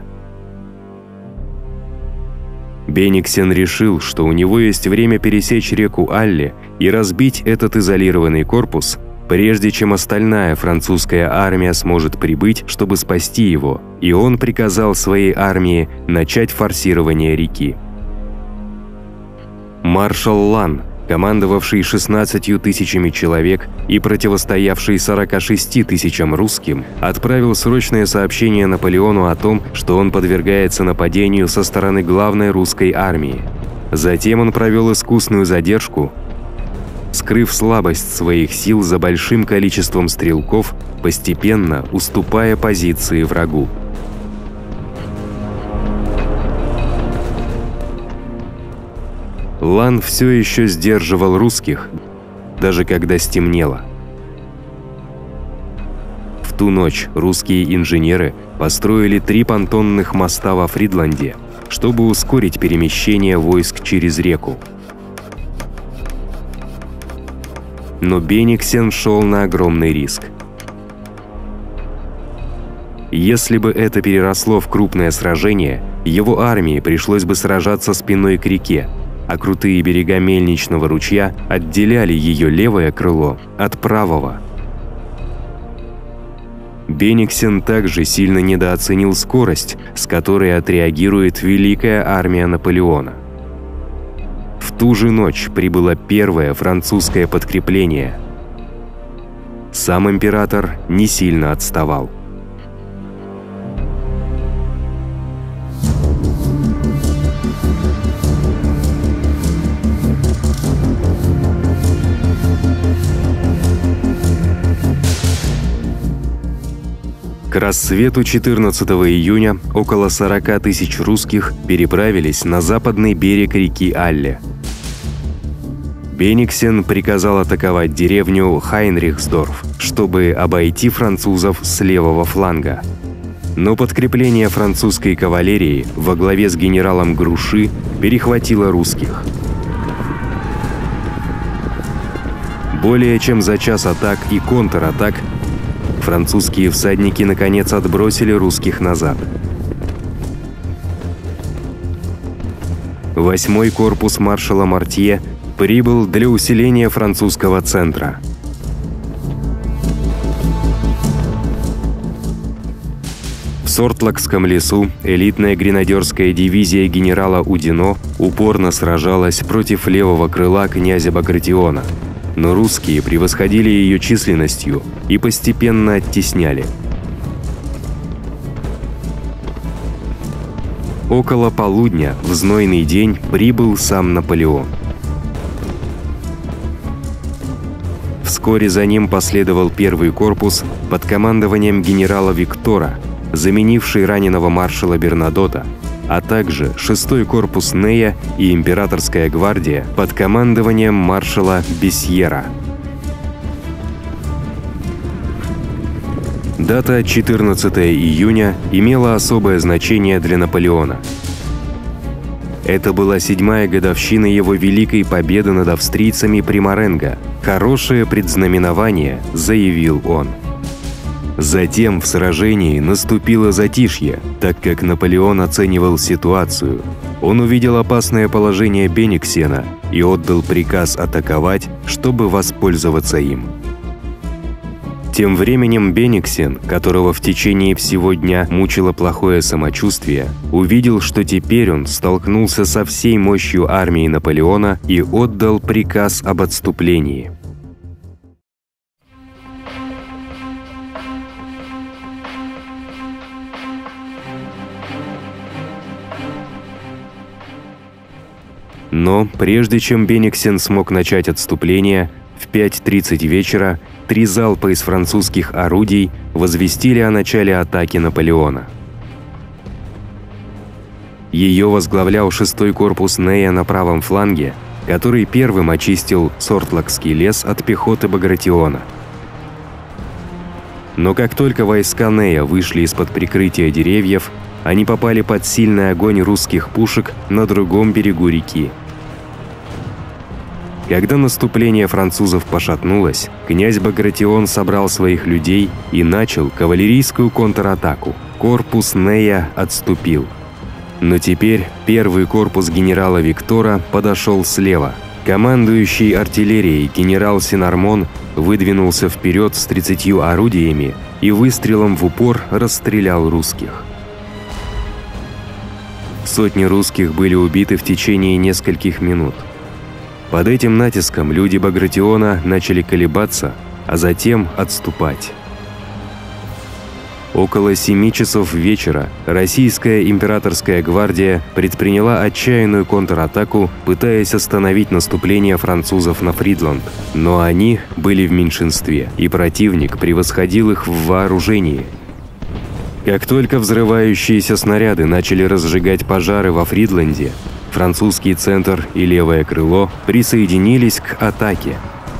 Бениксен решил, что у него есть время пересечь реку Алле и разбить этот изолированный корпус, прежде чем остальная французская армия сможет прибыть, чтобы спасти его, и он приказал своей армии начать форсирование реки. Маршал Лан, командовавший 16 тысячами человек и противостоявший 46 тысячам русским, отправил срочное сообщение Наполеону о том, что он подвергается нападению со стороны главной русской армии. Затем он провел искусную задержку, скрыв слабость своих сил за большим количеством стрелков, постепенно уступая позиции врагу. Лан все еще сдерживал русских, даже когда стемнело. В ту ночь русские инженеры построили 3 понтонных моста во Фридланде, чтобы ускорить перемещение войск через реку. Но Бениксен шел на огромный риск. Если бы это переросло в крупное сражение, его армии пришлось бы сражаться спиной к реке, а крутые берега Мельничного ручья отделяли ее левое крыло от правого. Бениксен также сильно недооценил скорость, с которой отреагирует Великая армия Наполеона. В ту же ночь прибыло первое французское подкрепление. Сам император не сильно отставал. К рассвету 14 июня около 40 тысяч русских переправились на западный берег реки Алле. Бениксен приказал атаковать деревню Хайнрихсдорф, чтобы обойти французов с левого фланга. Но подкрепление французской кавалерии во главе с генералом Груши перехватило русских. Более чем за час атак и контратак французские всадники наконец отбросили русских назад. 8-й корпус маршала Мортье прибыл для усиления французского центра. В Сортлакском лесу элитная гренадерская дивизия генерала Удино упорно сражалась против левого крыла князя Багратиона, но русские превосходили ее численностью и постепенно оттесняли. Около полудня в знойный день прибыл сам Наполеон. Вскоре за ним последовал первый корпус под командованием генерала Виктора, заменивший раненого маршала Бернадота, а также 6-й корпус Нея и императорская гвардия под командованием маршала Бесьера. Дата 14 июня имела особое значение для Наполеона. Это была 7-я годовщина его великой победы над австрийцами при Маренго. «Хорошее предзнаменование», — заявил он. Затем в сражении наступило затишье, так как Наполеон оценивал ситуацию. Он увидел опасное положение Бениксена и отдал приказ атаковать, чтобы воспользоваться им. Тем временем Бениксен, которого в течение всего дня мучило плохое самочувствие, увидел, что теперь он столкнулся со всей мощью армии Наполеона и отдал приказ об отступлении. Но прежде чем Бениксен смог начать отступление, в 5:30 вечера 3 залпа из французских орудий возвестили о начале атаки Наполеона. Ее возглавлял 6-й корпус Нея на правом фланге, который первым очистил Сортлакский лес от пехоты Багратиона. Но как только войска Нея вышли из-под прикрытия деревьев, они попали под сильный огонь русских пушек на другом берегу реки. Когда наступление французов пошатнулось, князь Багратион собрал своих людей и начал кавалерийскую контратаку. Корпус Нея отступил. Но теперь первый корпус генерала Виктора подошел слева. Командующий артиллерией генерал Сенармон выдвинулся вперед с 30 орудиями и выстрелом в упор расстрелял русских. Сотни русских были убиты в течение нескольких минут. Под этим натиском люди Багратиона начали колебаться, а затем отступать. Около 7 часов вечера российская императорская гвардия предприняла отчаянную контратаку, пытаясь остановить наступление французов на Фридланд. Но они были в меньшинстве, и противник превосходил их в вооружении. Как только взрывающиеся снаряды начали разжигать пожары во Фридланде, французский центр и левое крыло присоединились к атаке.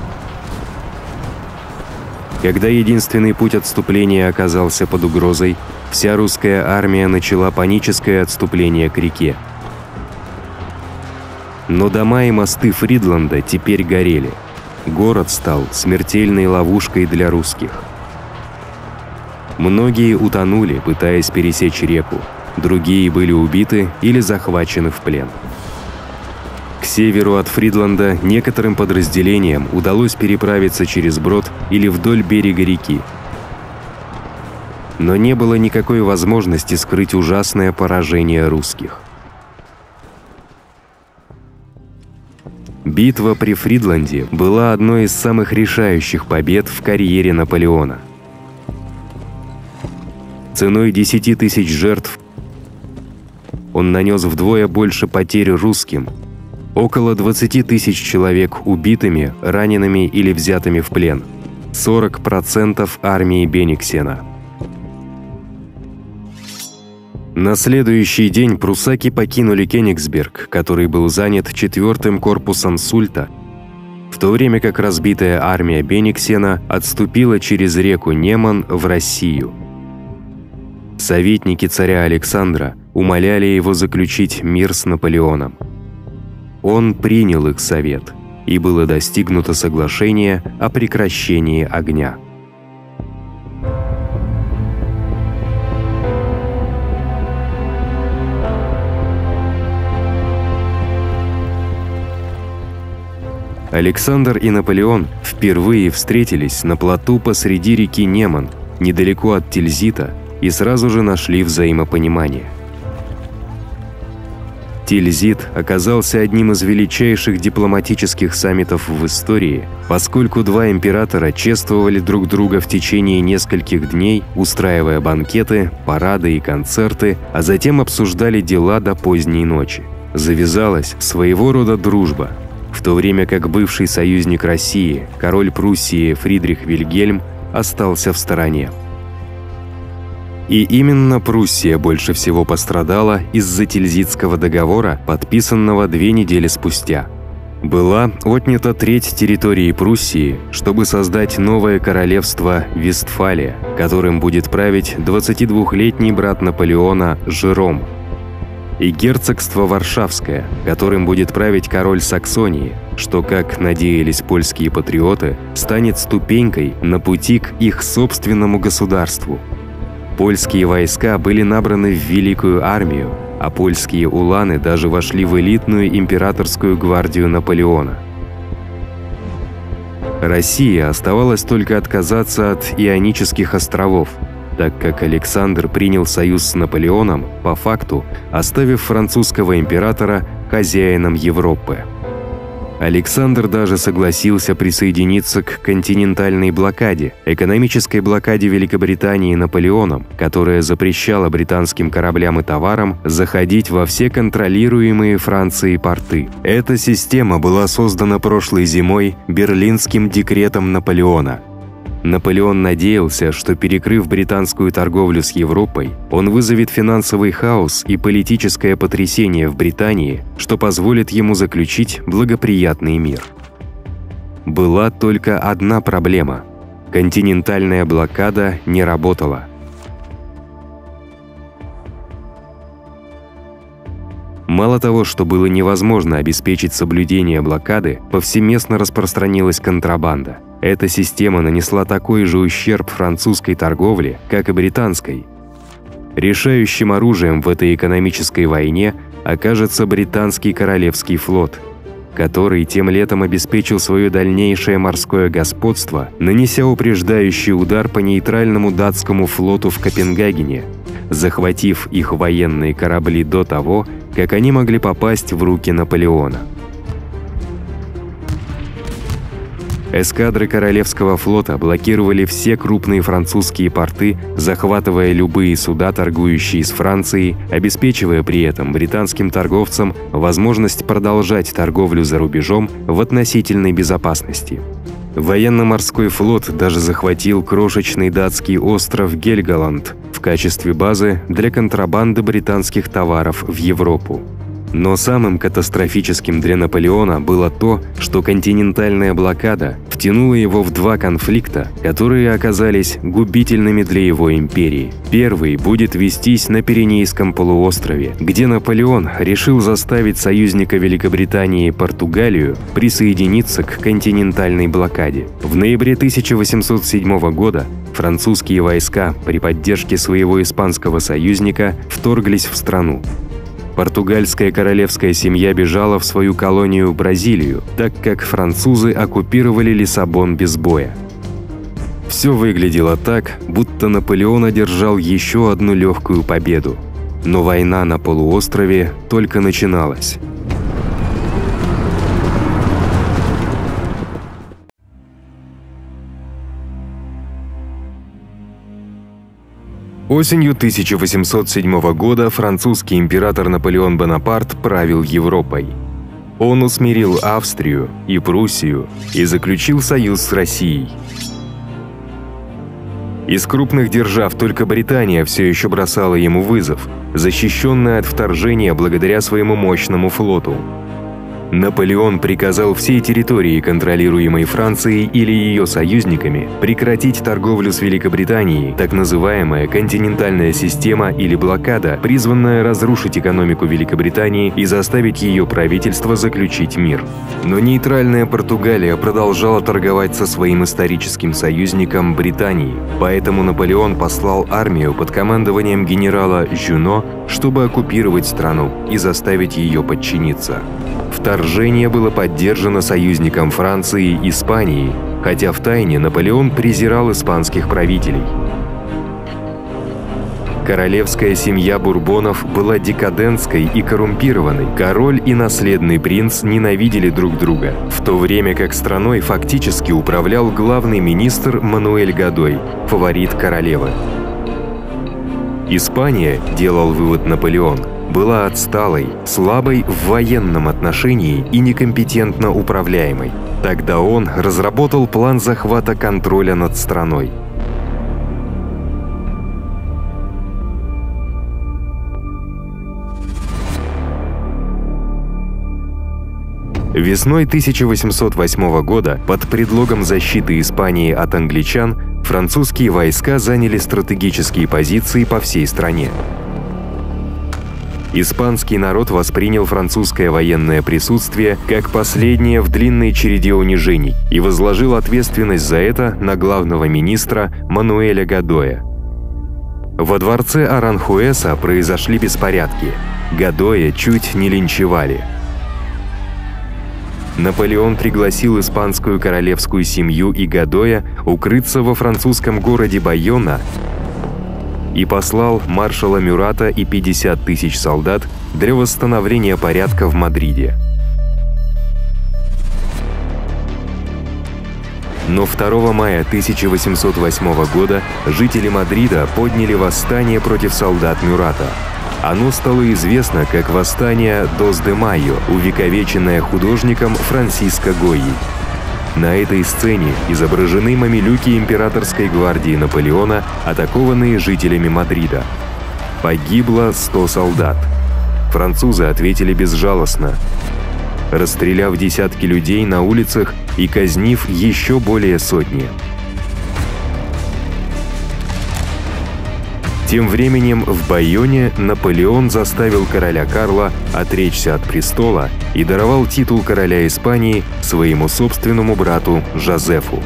Когда единственный путь отступления оказался под угрозой, вся русская армия начала паническое отступление к реке. Но дома и мосты Фридланда теперь горели. Город стал смертельной ловушкой для русских. Многие утонули, пытаясь пересечь реку, другие были убиты или захвачены в плен. К северу от Фридланда некоторым подразделениям удалось переправиться через брод или вдоль берега реки. Но не было никакой возможности скрыть ужасное поражение русских. Битва при Фридланде была одной из самых решающих побед в карьере Наполеона. Ценой 10 тысяч жертв он нанес вдвое больше потерь русским, около 20 тысяч человек убитыми, ранеными или взятыми в плен, 40% армии Бениксена. На следующий день пруссаки покинули Кёнигсберг, который был занят 4-м корпусом Сульта, в то время как разбитая армия Бениксена отступила через реку Неман в Россию. Советники царя Александра умоляли его заключить мир с Наполеоном. Он принял их совет, и было достигнуто соглашение о прекращении огня. Александр и Наполеон впервые встретились на плоту посреди реки Неман, недалеко от Тильзита, и сразу же нашли взаимопонимание. Тильзит оказался одним из величайших дипломатических саммитов в истории, поскольку два императора чествовали друг друга в течение нескольких дней, устраивая банкеты, парады и концерты, а затем обсуждали дела до поздней ночи. Завязалась своего рода дружба, в то время как бывший союзник России, король Пруссии Фридрих Вильгельм, остался в стороне. И именно Пруссия больше всего пострадала из-за Тильзитского договора, подписанного 2 недели спустя. Была отнята треть территории Пруссии, чтобы создать новое королевство Вестфалия, которым будет править 22-летний брат Наполеона Жером, и герцогство Варшавское, которым будет править король Саксонии, что, как надеялись польские патриоты, станет ступенькой на пути к их собственному государству. Польские войска были набраны в Великую армию, а польские уланы даже вошли в элитную императорскую гвардию Наполеона. России оставалось только отказаться от Ионических островов, так как Александр принял союз с Наполеоном, по факту оставив французского императора хозяином Европы. Александр даже согласился присоединиться к континентальной блокаде, экономической блокаде Великобритании Наполеоном, которая запрещала британским кораблям и товарам заходить во все контролируемые Францией порты. Эта система была создана прошлой зимой Берлинским декретом Наполеона. Наполеон надеялся, что, перекрыв британскую торговлю с Европой, он вызовет финансовый хаос и политическое потрясение в Британии, что позволит ему заключить благоприятный мир. Была только одна проблема – континентальная блокада не работала. Мало того, что было невозможно обеспечить соблюдение блокады, повсеместно распространилась контрабанда. Эта система нанесла такой же ущерб французской торговле, как и британской. Решающим оружием в этой экономической войне окажется британский королевский флот, который тем летом обеспечил свое дальнейшее морское господство, нанеся упреждающий удар по нейтральному датскому флоту в Копенгагене, захватив их военные корабли до того, как они могли попасть в руки Наполеона. Эскадры Королевского флота блокировали все крупные французские порты, захватывая любые суда, торгующие с Францией, обеспечивая при этом британским торговцам возможность продолжать торговлю за рубежом в относительной безопасности. Военно-морской флот даже захватил крошечный датский остров Гельголанд в качестве базы для контрабанды британских товаров в Европу. Но самым катастрофическим для Наполеона было то, что континентальная блокада втянуло его в два конфликта, которые оказались губительными для его империи. Первый будет вестись на Пиренейском полуострове, где Наполеон решил заставить союзника Великобритании Португалию присоединиться к континентальной блокаде. В ноябре 1807 года французские войска при поддержке своего испанского союзника вторглись в страну. Португальская королевская семья бежала в свою колонию Бразилию, так как французы оккупировали Лиссабон без боя. Все выглядело так, будто Наполеон одержал еще одну легкую победу. Но война на полуострове только начиналась. Осенью 1807 года французский император Наполеон Бонапарт правил Европой. Он усмирил Австрию и Пруссию и заключил союз с Россией. Из крупных держав только Британия все еще бросала ему вызов, защищенная от вторжения благодаря своему мощному флоту. Наполеон приказал всей территории, контролируемой Францией или ее союзниками, прекратить торговлю с Великобританией, так называемая континентальная система или блокада, призванная разрушить экономику Великобритании и заставить ее правительство заключить мир. Но нейтральная Португалия продолжала торговать со своим историческим союзником Британией, поэтому Наполеон послал армию под командованием генерала Жюно, чтобы оккупировать страну и заставить ее подчиниться. Вторжение было поддержано союзником Франции и Испании, хотя втайне Наполеон презирал испанских правителей. Королевская семья Бурбонов была декадентской и коррумпированной. Король и наследный принц ненавидели друг друга, в то время как страной фактически управлял главный министр Мануэль Годой, фаворит королевы. Испания, делал вывод Наполеон, была отсталой, слабой в военном отношении и некомпетентно управляемой. Тогда он разработал план захвата контроля над страной. Весной 1808 года под предлогом защиты Испании от англичан французские войска заняли стратегические позиции по всей стране. Испанский народ воспринял французское военное присутствие как последнее в длинной череде унижений и возложил ответственность за это на главного министра Мануэля Годоя. Во дворце Аранхуэса произошли беспорядки. Годоя чуть не линчевали. Наполеон пригласил испанскую королевскую семью и Годоя укрыться во французском городе Байона и послал маршала Мюрата и 50 тысяч солдат для восстановления порядка в Мадриде. Но 2 мая 1808 года жители Мадрида подняли восстание против солдат Мюрата. Оно стало известно как восстание Дос де Майо, увековеченное художником Франсиско Гойи. На этой сцене изображены мамилюки императорской гвардии Наполеона, атакованные жителями Мадрида. Погибло 100 солдат. Французы ответили безжалостно, расстреляв десятки людей на улицах и казнив еще более сотни. Тем временем в Байоне Наполеон заставил короля Карла отречься от престола и даровал титул короля Испании своему собственному брату Жозефу.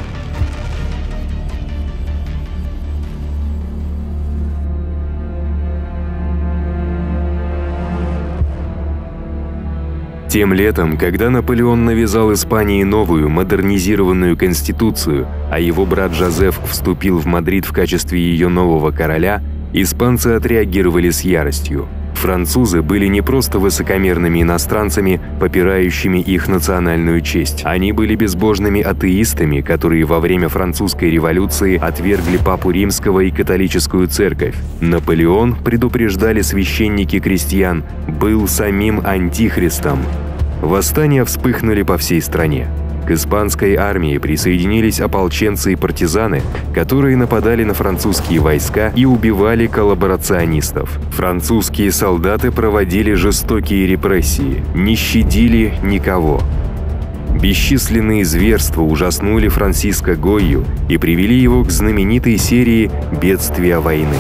Тем летом, когда Наполеон навязал Испании новую, модернизированную конституцию, а его брат Жозеф вступил в Мадрид в качестве ее нового короля, испанцы отреагировали с яростью. Французы были не просто высокомерными иностранцами, попирающими их национальную честь. Они были безбожными атеистами, которые во время французской революции отвергли Папу Римского и католическую церковь. Наполеон, предупреждали священники крестьян, был самим антихристом. Восстания вспыхнули по всей стране. К испанской армии присоединились ополченцы и партизаны, которые нападали на французские войска и убивали коллаборационистов. Французские солдаты проводили жестокие репрессии, не щадили никого. Бесчисленные зверства ужаснули Франсиско Гойю и привели его к знаменитой серии «Бедствия войны».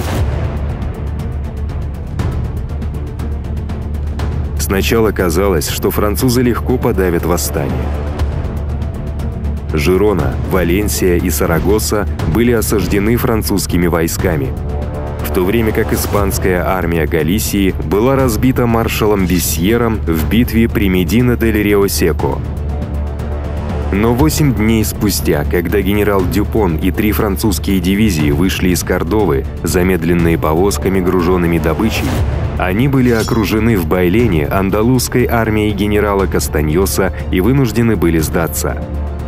Сначала казалось, что французы легко подавят восстание. Жирона, Валенсия и Сарагоса были осаждены французскими войсками, в то время как испанская армия Галисии была разбита маршалом Бесьером в битве при Медино-дель-Риосеко. Но 8 дней спустя, когда генерал Дюпон и 3 французские дивизии вышли из Кордовы, замедленные повозками, груженными добычей, они были окружены в Байлене андалузской армией генерала Кастаньоса и вынуждены были сдаться.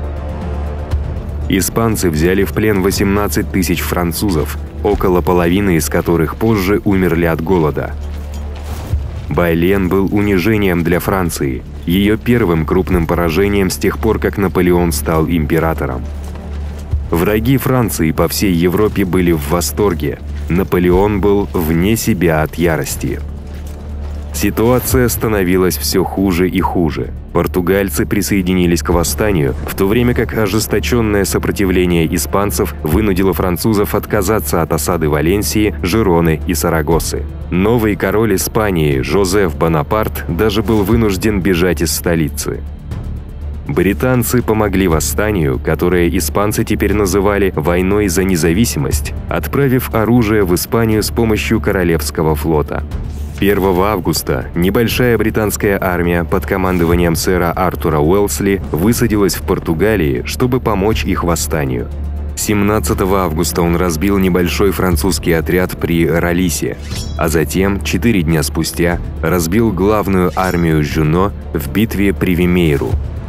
Испанцы взяли в плен 18 тысяч французов, около половины из которых позже умерли от голода. Байлен был унижением для Франции, ее первым крупным поражением с тех пор, как Наполеон стал императором. Враги Франции по всей Европе были в восторге. Наполеон был вне себя от ярости. Ситуация становилась все хуже и хуже. Португальцы присоединились к восстанию, в то время как ожесточенное сопротивление испанцев вынудило французов отказаться от осады Валенсии, Жироны и Сарагосы. Новый король Испании Жозеф Бонапарт даже был вынужден бежать из столицы. Британцы помогли восстанию, которое испанцы теперь называли «войной за независимость», отправив оружие в Испанию с помощью Королевского флота. 1 августа небольшая британская армия под командованием сэра Артура Уэлсли высадилась в Португалии, чтобы помочь их восстанию. 17 августа он разбил небольшой французский отряд при Ролисе, а затем, 4 дня спустя, разбил главную армию Жюно в битве при Вимейру.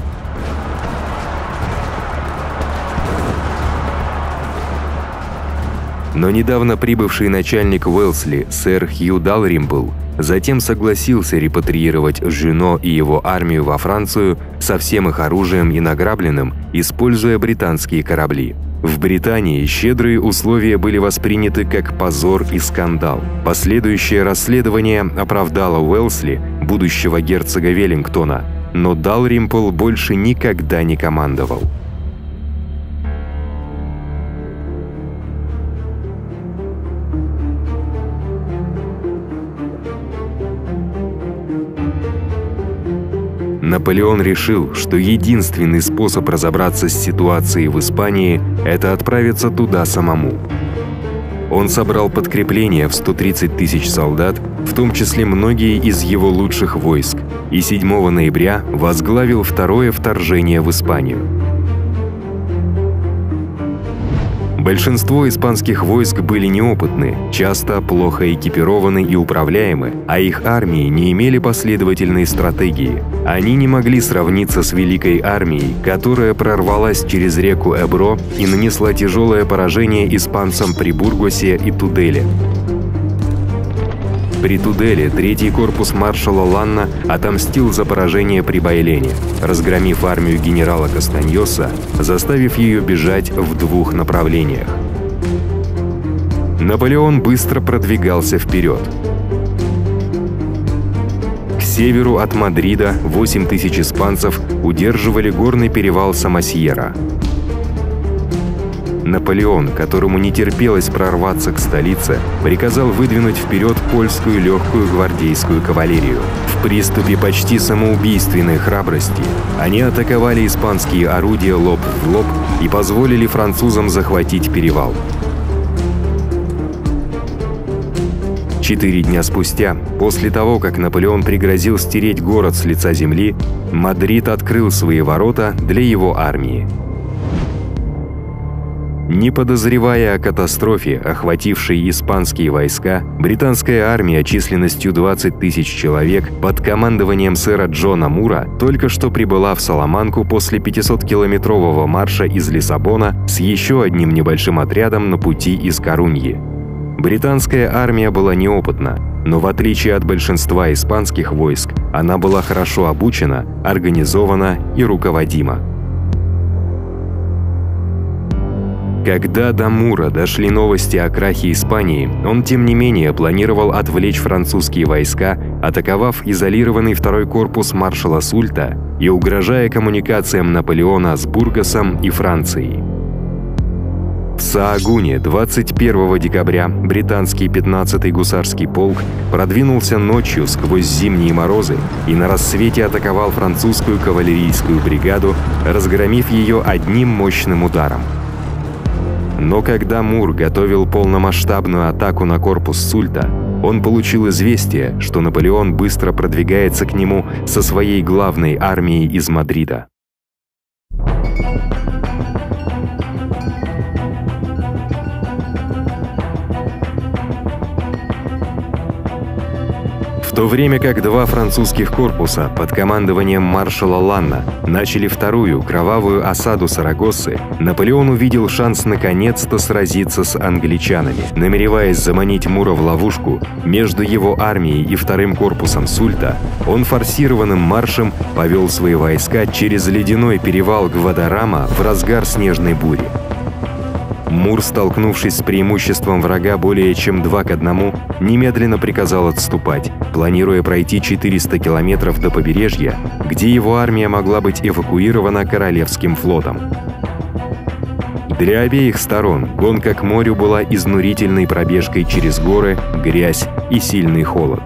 Но недавно прибывший начальник Уэлсли, сэр Хью Далримпл, затем согласился репатриировать Жюно и его армию во Францию со всем их оружием и награбленным, используя британские корабли. В Британии щедрые условия были восприняты как позор и скандал. Последующее расследование оправдало Уэлсли, будущего герцога Веллингтона, но Далримпл больше никогда не командовал. Наполеон решил, что единственный способ разобраться с ситуацией в Испании – это отправиться туда самому. Он собрал подкрепление в 130 тысяч солдат, в том числе многие из его лучших войск, и 7 ноября возглавил второе вторжение в Испанию. Большинство испанских войск были неопытны, часто плохо экипированы и управляемы, а их армии не имели последовательной стратегии. Они не могли сравниться с Великой армией, которая прорвалась через реку Эбро и нанесла тяжелое поражение испанцам при Бургосе и Туделе. При Туделе 3-й корпус маршала Ланна отомстил за поражение при Байлене, разгромив армию генерала Кастаньоса, заставив ее бежать в 2 направлениях. Наполеон быстро продвигался вперед. К северу от Мадрида 8 тысяч испанцев удерживали горный перевал Самосьера. Наполеон, которому не терпелось прорваться к столице, приказал выдвинуть вперед польскую легкую гвардейскую кавалерию. В приступе почти самоубийственной храбрости они атаковали испанские орудия лоб в лоб и позволили французам захватить перевал. 4 дня спустя, после того, как Наполеон пригрозил стереть город с лица земли, Мадрид открыл свои ворота для его армии. Не подозревая о катастрофе, охватившей испанские войска, британская армия численностью 20 тысяч человек под командованием сэра Джона Мура только что прибыла в Саламанку после 500-километрового марша из Лиссабона с еще одним небольшим отрядом на пути из Коруньи. Британская армия была неопытна, но в отличие от большинства испанских войск, она была хорошо обучена, организована и руководима. Когда до Мура дошли новости о крахе Испании, он, тем не менее, планировал отвлечь французские войска, атаковав изолированный второй корпус маршала Сульта и угрожая коммуникациям Наполеона с Бургасом и Францией. В Саагуне 21 декабря британский 15-й гусарский полк продвинулся ночью сквозь зимние морозы и на рассвете атаковал французскую кавалерийскую бригаду, разгромив ее одним мощным ударом. Но когда Мур готовил полномасштабную атаку на корпус Сульта, он получил известие, что Наполеон быстро продвигается к нему со своей главной армией из Мадрида. В то время как два французских корпуса под командованием маршала Ланна начали вторую кровавую осаду Сарагоссы, Наполеон увидел шанс наконец-то сразиться с англичанами. Намереваясь заманить Мура в ловушку между его армией и вторым корпусом Сульта, он форсированным маршем повел свои войска через ледяной перевал Гвадарама в разгар снежной бури. Мур, столкнувшись с преимуществом врага более чем 2-1, немедленно приказал отступать, планируя пройти 400 километров до побережья, где его армия могла быть эвакуирована Королевским флотом. Для обеих сторон гонка к морю была изнурительной пробежкой через горы, грязь и сильный холод.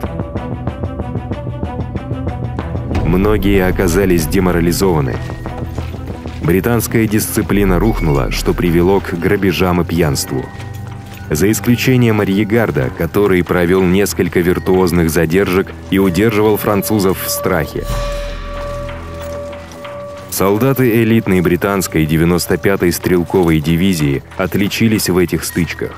Многие оказались деморализованы. Британская дисциплина рухнула, что привело к грабежам и пьянству. За исключением арьегарда, который провел несколько виртуозных задержек и удерживал французов в страхе. Солдаты элитной британской 95-й стрелковой дивизии отличились в этих стычках.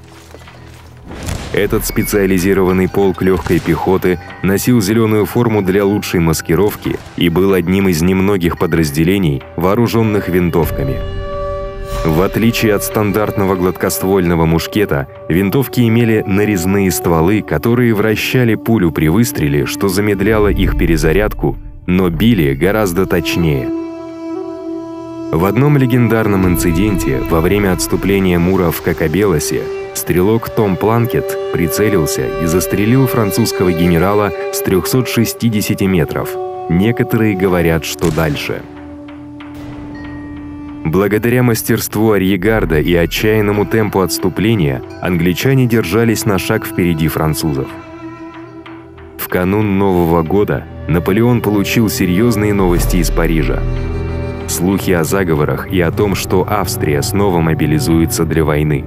Этот специализированный полк легкой пехоты носил зеленую форму для лучшей маскировки и был одним из немногих подразделений, вооруженных винтовками. В отличие от стандартного гладкоствольного мушкета, винтовки имели нарезные стволы, которые вращали пулю при выстреле, что замедляло их перезарядку, но били гораздо точнее. В одном легендарном инциденте во время отступления Мура в Кокабелосе стрелок Том Планкет прицелился и застрелил французского генерала с 360 метров. Некоторые говорят, что дальше. Благодаря мастерству арьегарда и отчаянному темпу отступления англичане держались на шаг впереди французов. В канун Нового года Наполеон получил серьезные новости из Парижа. Слухи о заговорах и о том, что Австрия снова мобилизуется для войны.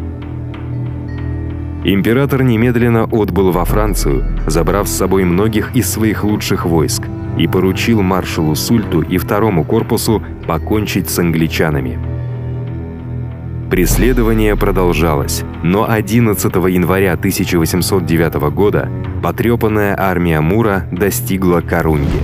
Император немедленно отбыл во Францию, забрав с собой многих из своих лучших войск, и поручил маршалу Сульту и второму корпусу покончить с англичанами. Преследование продолжалось, но 11 января 1809 года потрепанная армия Мура достигла Коруньи.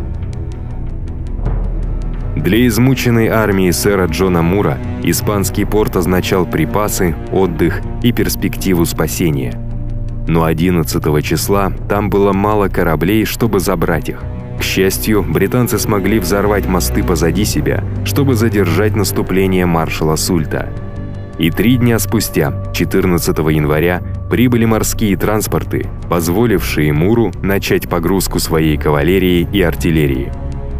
Для измученной армии сэра Джона Мура испанский порт означал припасы, отдых и перспективу спасения. Но 11 числа там было мало кораблей, чтобы забрать их. К счастью, британцы смогли взорвать мосты позади себя, чтобы задержать наступление маршала Сульта. И 3 дня спустя, 14 января, прибыли морские транспорты, позволившие Муру начать погрузку своей кавалерии и артиллерии.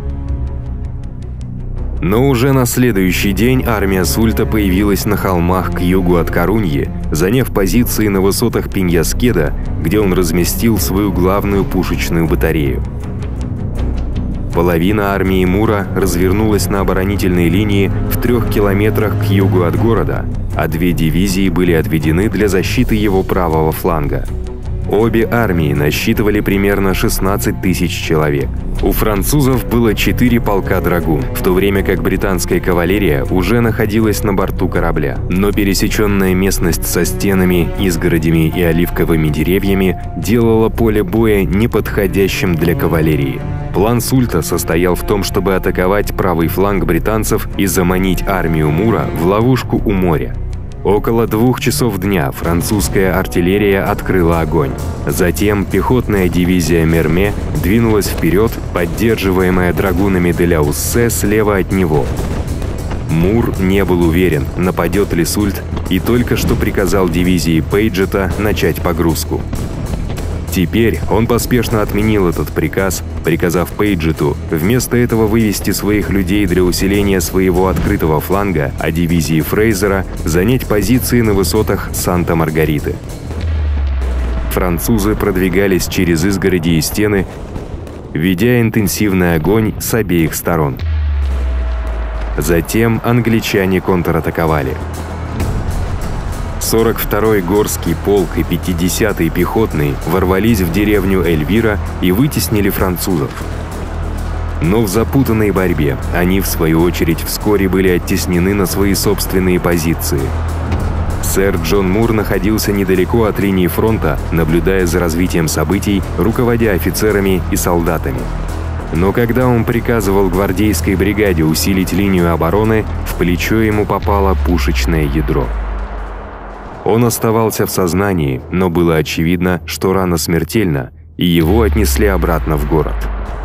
Но уже на следующий день армия Сульта появилась на холмах к югу от Коруньи, заняв позиции на высотах Пеньяскеда, где он разместил свою главную пушечную батарею. Половина армии Мура развернулась на оборонительной линии в 3 километрах к югу от города, а 2 дивизии были отведены для защиты его правого фланга. Обе армии насчитывали примерно 16 тысяч человек. У французов было 4 полка драгун, в то время как британская кавалерия уже находилась на борту корабля. Но пересеченная местность со стенами, изгородями и оливковыми деревьями делала поле боя неподходящим для кавалерии. План Сульта состоял в том, чтобы атаковать правый фланг британцев и заманить армию Мура в ловушку у моря. Около 2 часов дня французская артиллерия открыла огонь. Затем пехотная дивизия Мерме двинулась вперед, поддерживаемая драгунами де Ляуссе слева от него. Мур не был уверен, нападет ли Сульт, и только что приказал дивизии Пейджета начать погрузку. Теперь он поспешно отменил этот приказ, приказав Пейджету вместо этого вывести своих людей для усиления своего открытого фланга, а дивизии Фрейзера занять позиции на высотах Санта-Маргариты. Французы продвигались через изгороди и стены, ведя интенсивный огонь с обеих сторон. Затем англичане контратаковали. 42-й Горский полк и 50-й пехотный ворвались в деревню Эльвира и вытеснили французов. Но в запутанной борьбе они, в свою очередь, вскоре были оттеснены на свои собственные позиции. Сэр Джон Мур находился недалеко от линии фронта, наблюдая за развитием событий, руководя офицерами и солдатами. Но когда он приказывал гвардейской бригаде усилить линию обороны, в плечо ему попало пушечное ядро. Он оставался в сознании, но было очевидно, что рана смертельна, и его отнесли обратно в город.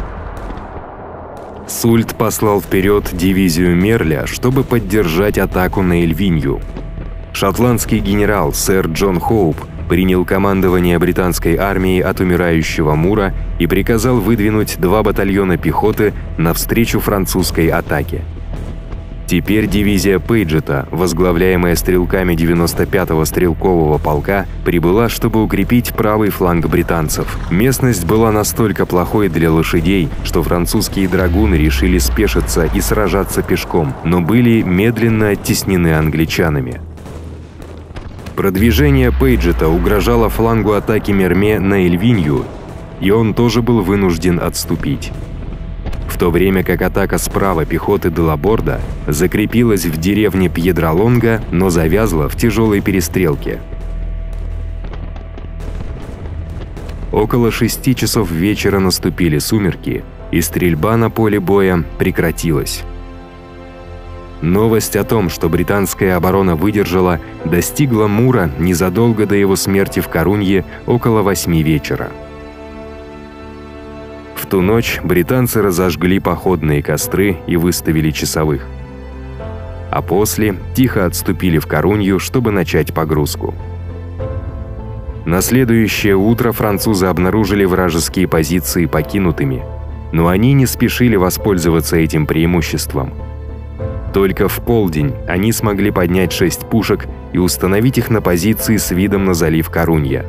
Сульт послал вперед дивизию Мерля, чтобы поддержать атаку на Эльвинью. Шотландский генерал сэр Джон Хоуп принял командование британской армией от умирающего Мура и приказал выдвинуть 2 батальона пехоты навстречу французской атаке. Теперь дивизия Пейджета, возглавляемая стрелками 95-го стрелкового полка, прибыла, чтобы укрепить правый фланг британцев. Местность была настолько плохой для лошадей, что французские драгуны решили спешиться и сражаться пешком, но были медленно оттеснены англичанами. Продвижение Пейджета угрожало флангу атаки Мерме на Эльвинью, и он тоже был вынужден отступить. В то время как атака справа пехоты Делаборда закрепилась в деревне Пьедралонга, но завязла в тяжелой перестрелке. Около 6 часов вечера наступили сумерки, и стрельба на поле боя прекратилась. Новость о том, что британская оборона выдержала, достигла Мура незадолго до его смерти в Корунье около 8 вечера. В ту ночь британцы разожгли походные костры и выставили часовых. А после тихо отступили в Корунью, чтобы начать погрузку. На следующее утро французы обнаружили вражеские позиции покинутыми, но они не спешили воспользоваться этим преимуществом. Только в полдень они смогли поднять 6 пушек и установить их на позиции с видом на залив Корунья.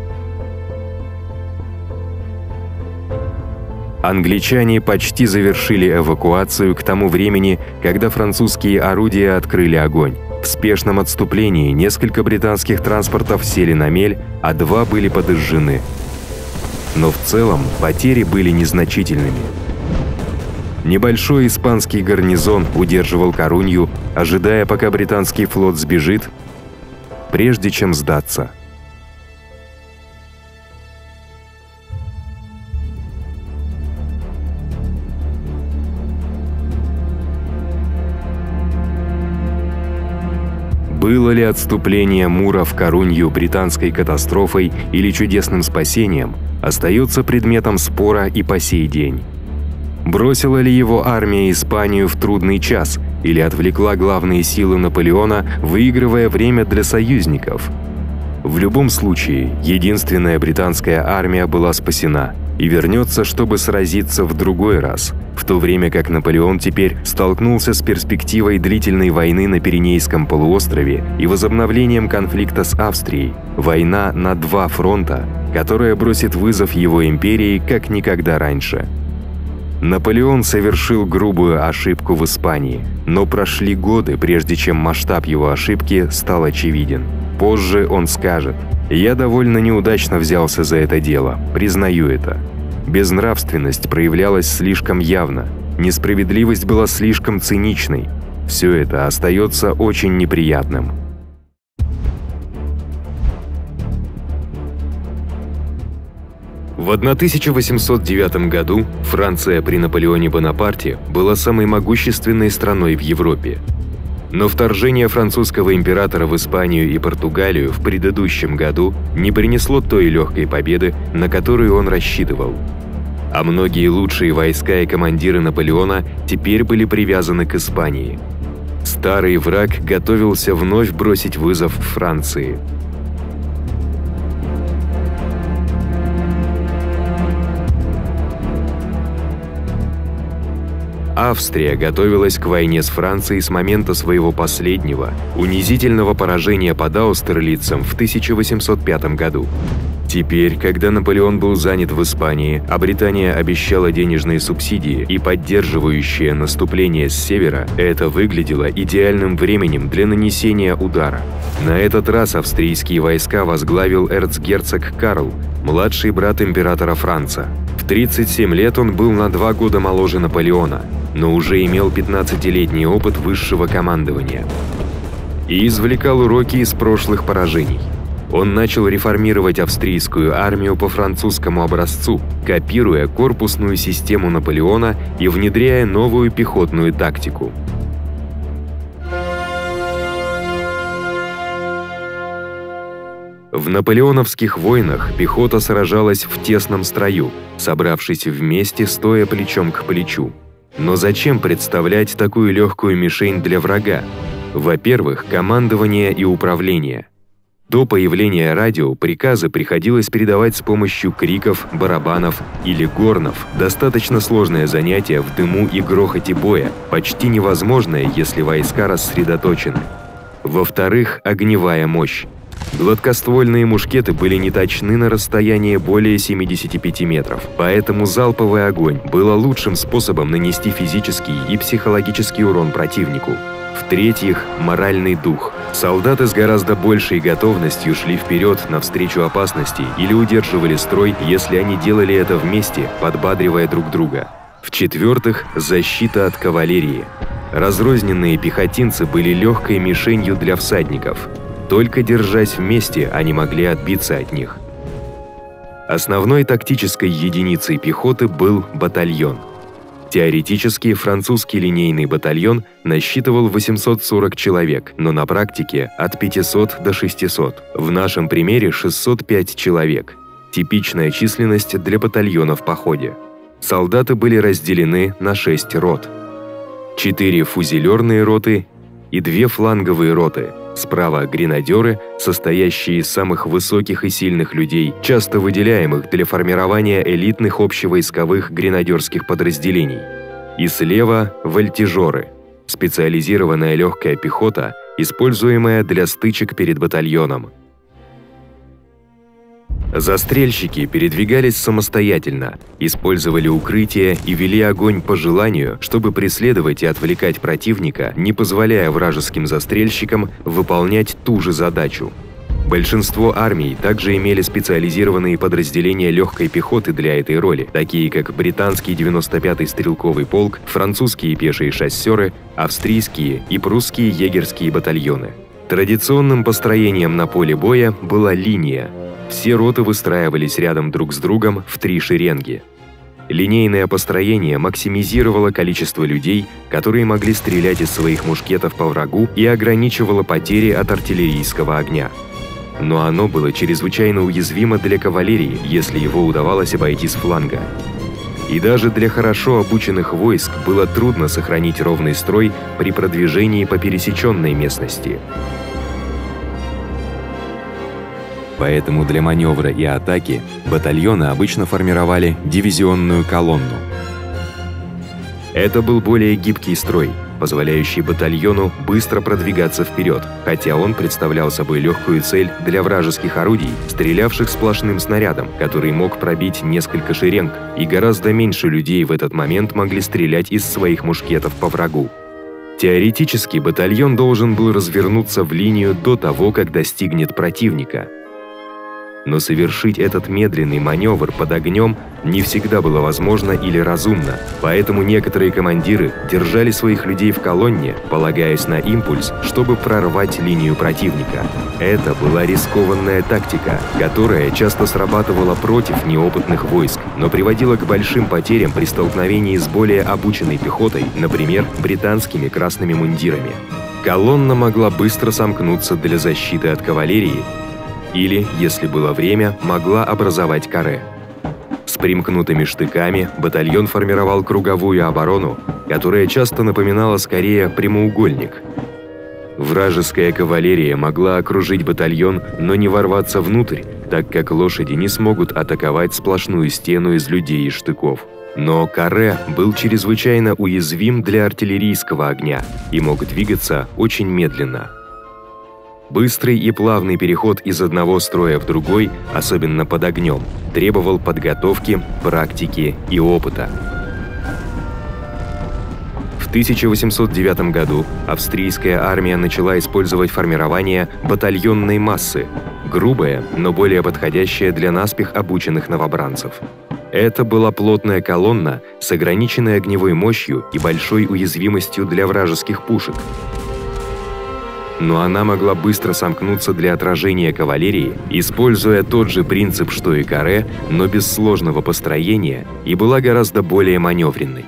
Англичане почти завершили эвакуацию к тому времени, когда французские орудия открыли огонь. В спешном отступлении несколько британских транспортов сели на мель, а 2 были подожжены. Но в целом потери были незначительными. Небольшой испанский гарнизон удерживал Корунью, ожидая, пока британский флот сбежит, прежде чем сдаться. Было ли отступление Мура в Корунью британской катастрофой или чудесным спасением, остается предметом спора и по сей день. Бросила ли его армия Испанию в трудный час или отвлекла главные силы Наполеона, выигрывая время для союзников? В любом случае, единственная британская армия была спасена и вернется, чтобы сразиться в другой раз, в то время как Наполеон теперь столкнулся с перспективой длительной войны на Пиренейском полуострове и возобновлением конфликта с Австрией, война на 2 фронта, которая бросит вызов его империи как никогда раньше. Наполеон совершил грубую ошибку в Испании, но прошли годы, прежде чем масштаб его ошибки стал очевиден. Позже он скажет: «Я довольно неудачно взялся за это дело, признаю это. Безнравственность проявлялась слишком явно, несправедливость была слишком циничной. Все это остается очень неприятным». В 1809 году Франция при Наполеоне Бонапарте была самой могущественной страной в Европе. Но вторжение французского императора в Испанию и Португалию в предыдущем году не принесло той легкой победы, на которую он рассчитывал. А многие лучшие войска и командиры Наполеона теперь были привязаны к Испании. Старый враг готовился вновь бросить вызов Франции. Австрия готовилась к войне с Францией с момента своего последнего, унизительного поражения под Аустерлицем в 1805 году. Теперь, когда Наполеон был занят в Испании, а Британия обещала денежные субсидии и поддерживающее наступление с севера, это выглядело идеальным временем для нанесения удара. На этот раз австрийские войска возглавил эрцгерцог Карл, младший брат императора Франца. В 37 лет он был на 2 года моложе Наполеона, но уже имел 15-летний опыт высшего командования и извлекал уроки из прошлых поражений. Он начал реформировать австрийскую армию по французскому образцу, копируя корпусную систему Наполеона и внедряя новую пехотную тактику. В наполеоновских войнах пехота сражалась в тесном строю, собравшись вместе, стоя плечом к плечу. Но зачем представлять такую легкую мишень для врага? Во-первых, командование и управление. До появления радио приказы приходилось передавать с помощью криков, барабанов или горнов. Достаточно сложное занятие в дыму и грохоте боя, почти невозможное, если войска рассредоточены. Во-вторых, огневая мощь. Гладкоствольные мушкеты были неточны на расстоянии более 75 метров, поэтому залповый огонь был лучшим способом нанести физический и психологический урон противнику. В-третьих, моральный дух. Солдаты с гораздо большей готовностью шли вперед навстречу опасности или удерживали строй, если они делали это вместе, подбадривая друг друга. В-четвертых, защита от кавалерии. Разрозненные пехотинцы были легкой мишенью для всадников. Только держась вместе, они могли отбиться от них. Основной тактической единицей пехоты был батальон. Теоретически французский линейный батальон насчитывал 840 человек, но на практике от 500 до 600. В нашем примере 605 человек. Типичная численность для батальона в походе. Солдаты были разделены на 6 рот. 4 фузелерные роты и 2 фланговые роты. Справа гренадеры, состоящие из самых высоких и сильных людей, часто выделяемых для формирования элитных общевойсковых гренадерских подразделений. И слева вольтежеры, специализированная легкая пехота, используемая для стычек перед батальоном. Застрельщики передвигались самостоятельно, использовали укрытия и вели огонь по желанию, чтобы преследовать и отвлекать противника, не позволяя вражеским застрельщикам выполнять ту же задачу. Большинство армий также имели специализированные подразделения легкой пехоты для этой роли, такие как британский 95-й стрелковый полк, французские пешие шоссеры, австрийские и прусские егерские батальоны. Традиционным построением на поле боя была линия. Все роты выстраивались рядом друг с другом в 3 шеренги. Линейное построение максимизировало количество людей, которые могли стрелять из своих мушкетов по врагу, и ограничивало потери от артиллерийского огня. Но оно было чрезвычайно уязвимо для кавалерии, если его удавалось обойти с фланга. И даже для хорошо обученных войск было трудно сохранить ровный строй при продвижении по пересеченной местности. Поэтому для маневра и атаки батальоны обычно формировали дивизионную колонну. Это был более гибкий строй, позволяющий батальону быстро продвигаться вперед, хотя он представлял собой легкую цель для вражеских орудий, стрелявших сплошным снарядом, который мог пробить несколько шеренг, и гораздо меньше людей в этот момент могли стрелять из своих мушкетов по врагу. Теоретически батальон должен был развернуться в линию до того, как достигнет противника. Но совершить этот медленный маневр под огнем не всегда было возможно или разумно, поэтому некоторые командиры держали своих людей в колонне, полагаясь на импульс, чтобы прорвать линию противника. Это была рискованная тактика, которая часто срабатывала против неопытных войск, но приводила к большим потерям при столкновении с более обученной пехотой, например, британскими красными мундирами. Колонна могла быстро сомкнуться для защиты от кавалерии, или, если было время, могла образовать каре. С примкнутыми штыками батальон формировал круговую оборону, которая часто напоминала скорее прямоугольник. Вражеская кавалерия могла окружить батальон, но не ворваться внутрь, так как лошади не смогут атаковать сплошную стену из людей и штыков. Но каре был чрезвычайно уязвим для артиллерийского огня и мог двигаться очень медленно. Быстрый и плавный переход из одного строя в другой, особенно под огнем, требовал подготовки, практики и опыта. В 1809 году австрийская армия начала использовать формирование батальонной массы, грубое, но более подходящее для наспех обученных новобранцев. Это была плотная колонна с ограниченной огневой мощью и большой уязвимостью для вражеских пушек. Но она могла быстро сомкнуться для отражения кавалерии, используя тот же принцип, что и каре, но без сложного построения, и была гораздо более маневренной.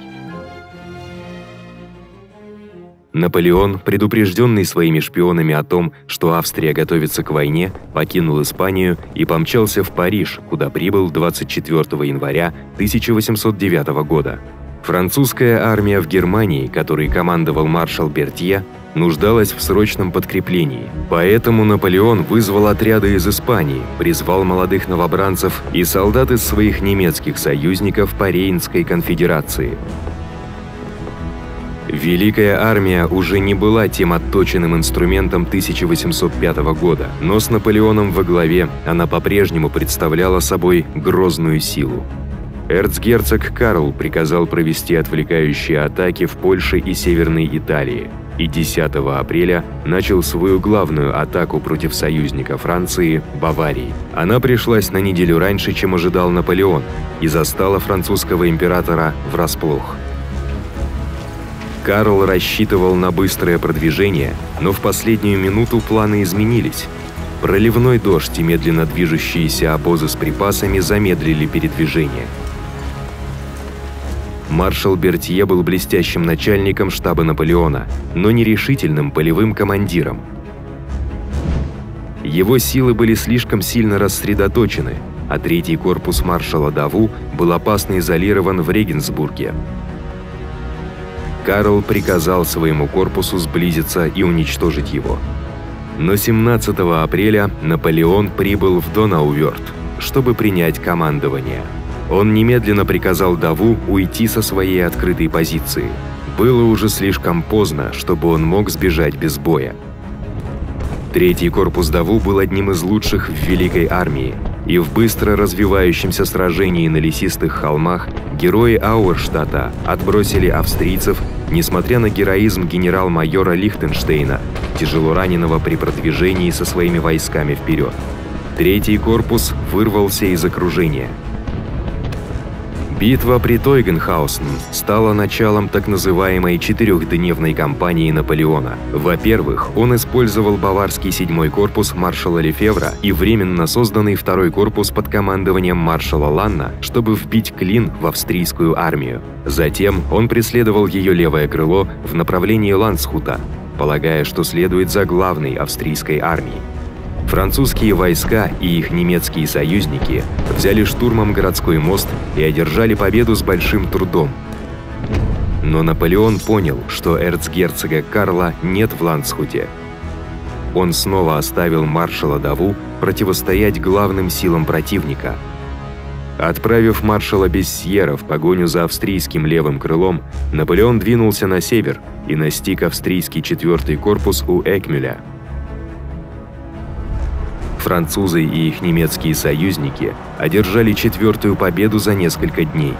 Наполеон, предупрежденный своими шпионами о том, что Австрия готовится к войне, покинул Испанию и помчался в Париж, куда прибыл 24 января 1809 года. Французская армия в Германии, которой командовал маршал Бертье, нуждалась в срочном подкреплении. Поэтому Наполеон вызвал отряды из Испании, призвал молодых новобранцев и солдат из своих немецких союзников по Рейнской конфедерации. Великая армия уже не была тем отточенным инструментом 1805 года, но с Наполеоном во главе она по-прежнему представляла собой грозную силу. Эрцгерцог Карл приказал провести отвлекающие атаки в Польше и Северной Италии, и 10 апреля начал свою главную атаку против союзника Франции – Баварии. Она пришлась на неделю раньше, чем ожидал Наполеон, и застала французского императора врасплох. Карл рассчитывал на быстрое продвижение, но в последнюю минуту планы изменились. Проливной дождь и медленно движущиеся обозы с припасами замедлили передвижение. Маршал Бертье был блестящим начальником штаба Наполеона, но нерешительным полевым командиром. Его силы были слишком сильно рассредоточены, а третий корпус маршала Даву был опасно изолирован в Регенсбурге. Карл приказал своему корпусу сблизиться и уничтожить его. Но 17 апреля Наполеон прибыл в Донауверт, чтобы принять командование. Он немедленно приказал Даву уйти со своей открытой позиции. Было уже слишком поздно, чтобы он мог сбежать без боя. Третий корпус Даву был одним из лучших в Великой армии, и в быстро развивающемся сражении на лесистых холмах герои Ауэрштадта отбросили австрийцев, несмотря на героизм генерал-майора Лихтенштейна, тяжело раненого при продвижении со своими войсками вперед. Третий корпус вырвался из окружения. Битва при Тойгенхаусен стала началом так называемой четырехдневной кампании Наполеона. Во-первых, он использовал баварский 7-й корпус маршала Лефевра и временно созданный 2-й корпус под командованием маршала Ланна, чтобы вбить клин в австрийскую армию. Затем он преследовал ее левое крыло в направлении Ландсхута, полагая, что следует за главной австрийской армией. Французские войска и их немецкие союзники взяли штурмом городской мост и одержали победу с большим трудом. Но Наполеон понял, что эрцгерцога Карла нет в Ландсхуте. Он снова оставил маршала Даву противостоять главным силам противника. Отправив маршала Бессьера в погоню за австрийским левым крылом, Наполеон двинулся на север и настиг австрийский 4-й корпус у Экмюля. Французы и их немецкие союзники одержали 4-ю победу за несколько дней.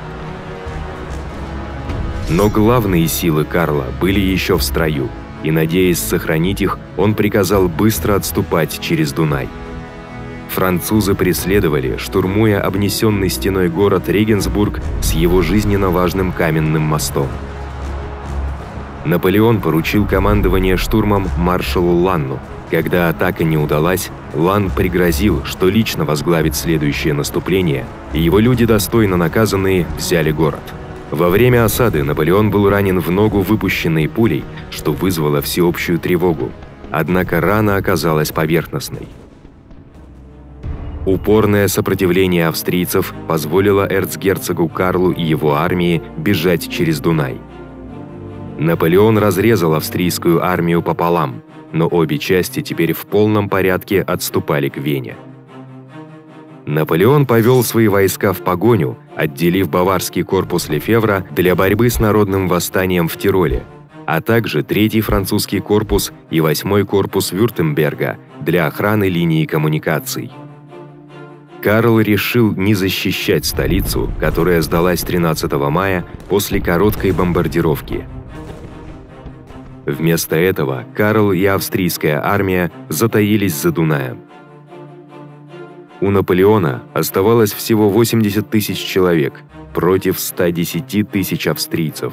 Но главные силы Карла были еще в строю, и, надеясь сохранить их, он приказал быстро отступать через Дунай. Французы преследовали, штурмуя обнесенный стеной город Регенсбург с его жизненно важным каменным мостом. Наполеон поручил командование штурмом маршалу Ланну. Когда атака не удалась, Лан пригрозил, что лично возглавит следующее наступление, и его люди, достойно наказанные, взяли город. Во время осады Наполеон был ранен в ногу выпущенной пулей, что вызвало всеобщую тревогу. Однако рана оказалась поверхностной. Упорное сопротивление австрийцев позволило эрцгерцогу Карлу и его армии бежать через Дунай. Наполеон разрезал австрийскую армию пополам, но обе части теперь в полном порядке отступали к Вене. Наполеон повел свои войска в погоню, отделив баварский корпус Лефевра для борьбы с народным восстанием в Тироле, а также 3-й французский корпус и 8-й корпус Вюртемберга для охраны линии коммуникаций. Карл решил не защищать столицу, которая сдалась 13 мая после короткой бомбардировки. Вместо этого Карл и австрийская армия затаились за Дунаем. У Наполеона оставалось всего 80 тысяч человек против 110 тысяч австрийцев.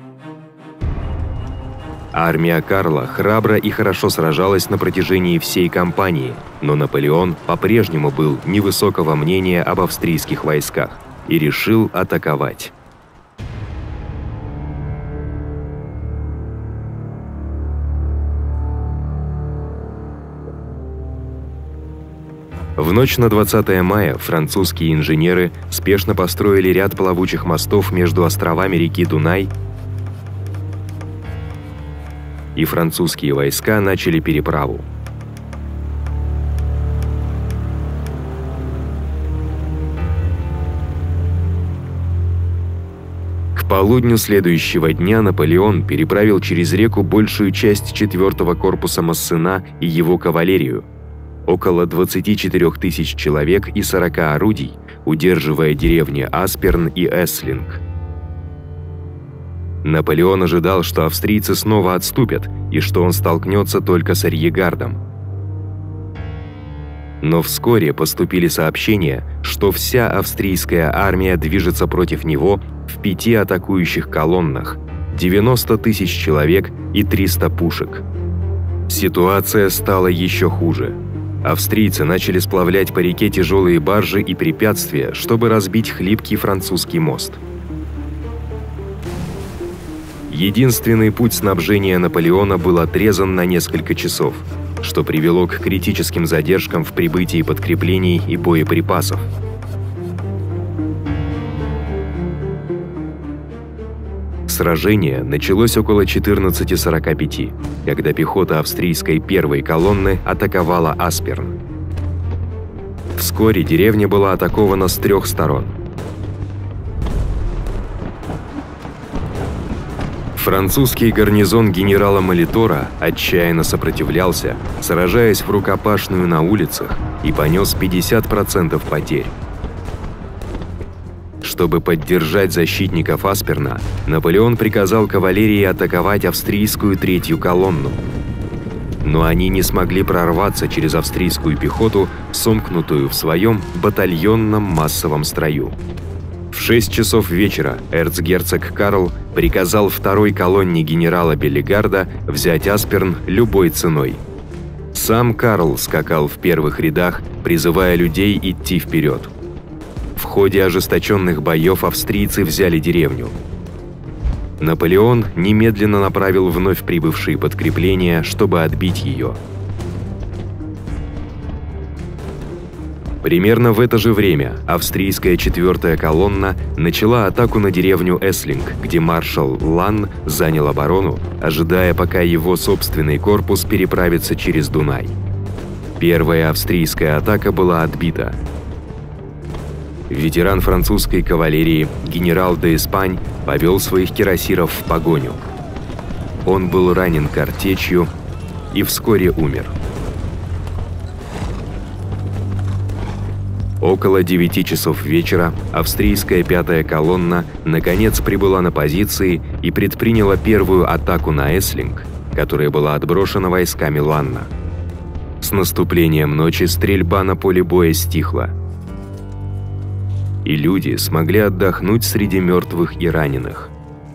Армия Карла храбро и хорошо сражалась на протяжении всей кампании, но Наполеон по-прежнему был невысокого мнения об австрийских войсках и решил атаковать. В ночь на 20 мая французские инженеры спешно построили ряд плавучих мостов между островами реки Дунай, и французские войска начали переправу. К полудню следующего дня Наполеон переправил через реку большую часть 4-го корпуса Массена и его кавалерию, около 24 тысяч человек и 40 орудий, удерживая деревни Асперн и Эслинг. Наполеон ожидал, что австрийцы снова отступят и что он столкнется только с арьегардом. Но вскоре поступили сообщения, что вся австрийская армия движется против него в 5 атакующих колоннах, 90 тысяч человек и 300 пушек. Ситуация стала еще хуже. Австрийцы начали сплавлять по реке тяжелые баржи и препятствия, чтобы разбить хлипкий французский мост. Единственный путь снабжения Наполеона был отрезан на несколько часов, что привело к критическим задержкам в прибытии подкреплений и боеприпасов. Сражение началось около 14:45, когда пехота австрийской первой колонны атаковала Асперн. Вскоре деревня была атакована с 3 сторон. Французский гарнизон генерала Молитора отчаянно сопротивлялся, сражаясь в рукопашную на улицах, и понес 50% потерь. Чтобы поддержать защитников Асперна, Наполеон приказал кавалерии атаковать австрийскую 3-ю колонну. Но они не смогли прорваться через австрийскую пехоту, сомкнутую в своем батальонном массовом строю. В 6 часов вечера эрцгерцог Карл приказал 2-й колонне генерала Беллигарда взять Асперн любой ценой. Сам Карл скакал в первых рядах, призывая людей идти вперед. В ходе ожесточенных боев австрийцы взяли деревню. Наполеон немедленно направил вновь прибывшие подкрепления, чтобы отбить ее. Примерно в это же время австрийская 4-я колонна начала атаку на деревню Эслинг, где маршал Ланн занял оборону, ожидая, пока его собственный корпус переправится через Дунай. Первая австрийская атака была отбита. Ветеран французской кавалерии генерал де Эспань повел своих кирасиров в погоню. Он был ранен картечью и вскоре умер. Около 9 часов вечера австрийская 5-я колонна наконец прибыла на позиции и предприняла первую атаку на Эслинг, которая была отброшена войсками Ланна. С наступлением ночи стрельба на поле боя стихла, и люди смогли отдохнуть среди мертвых и раненых.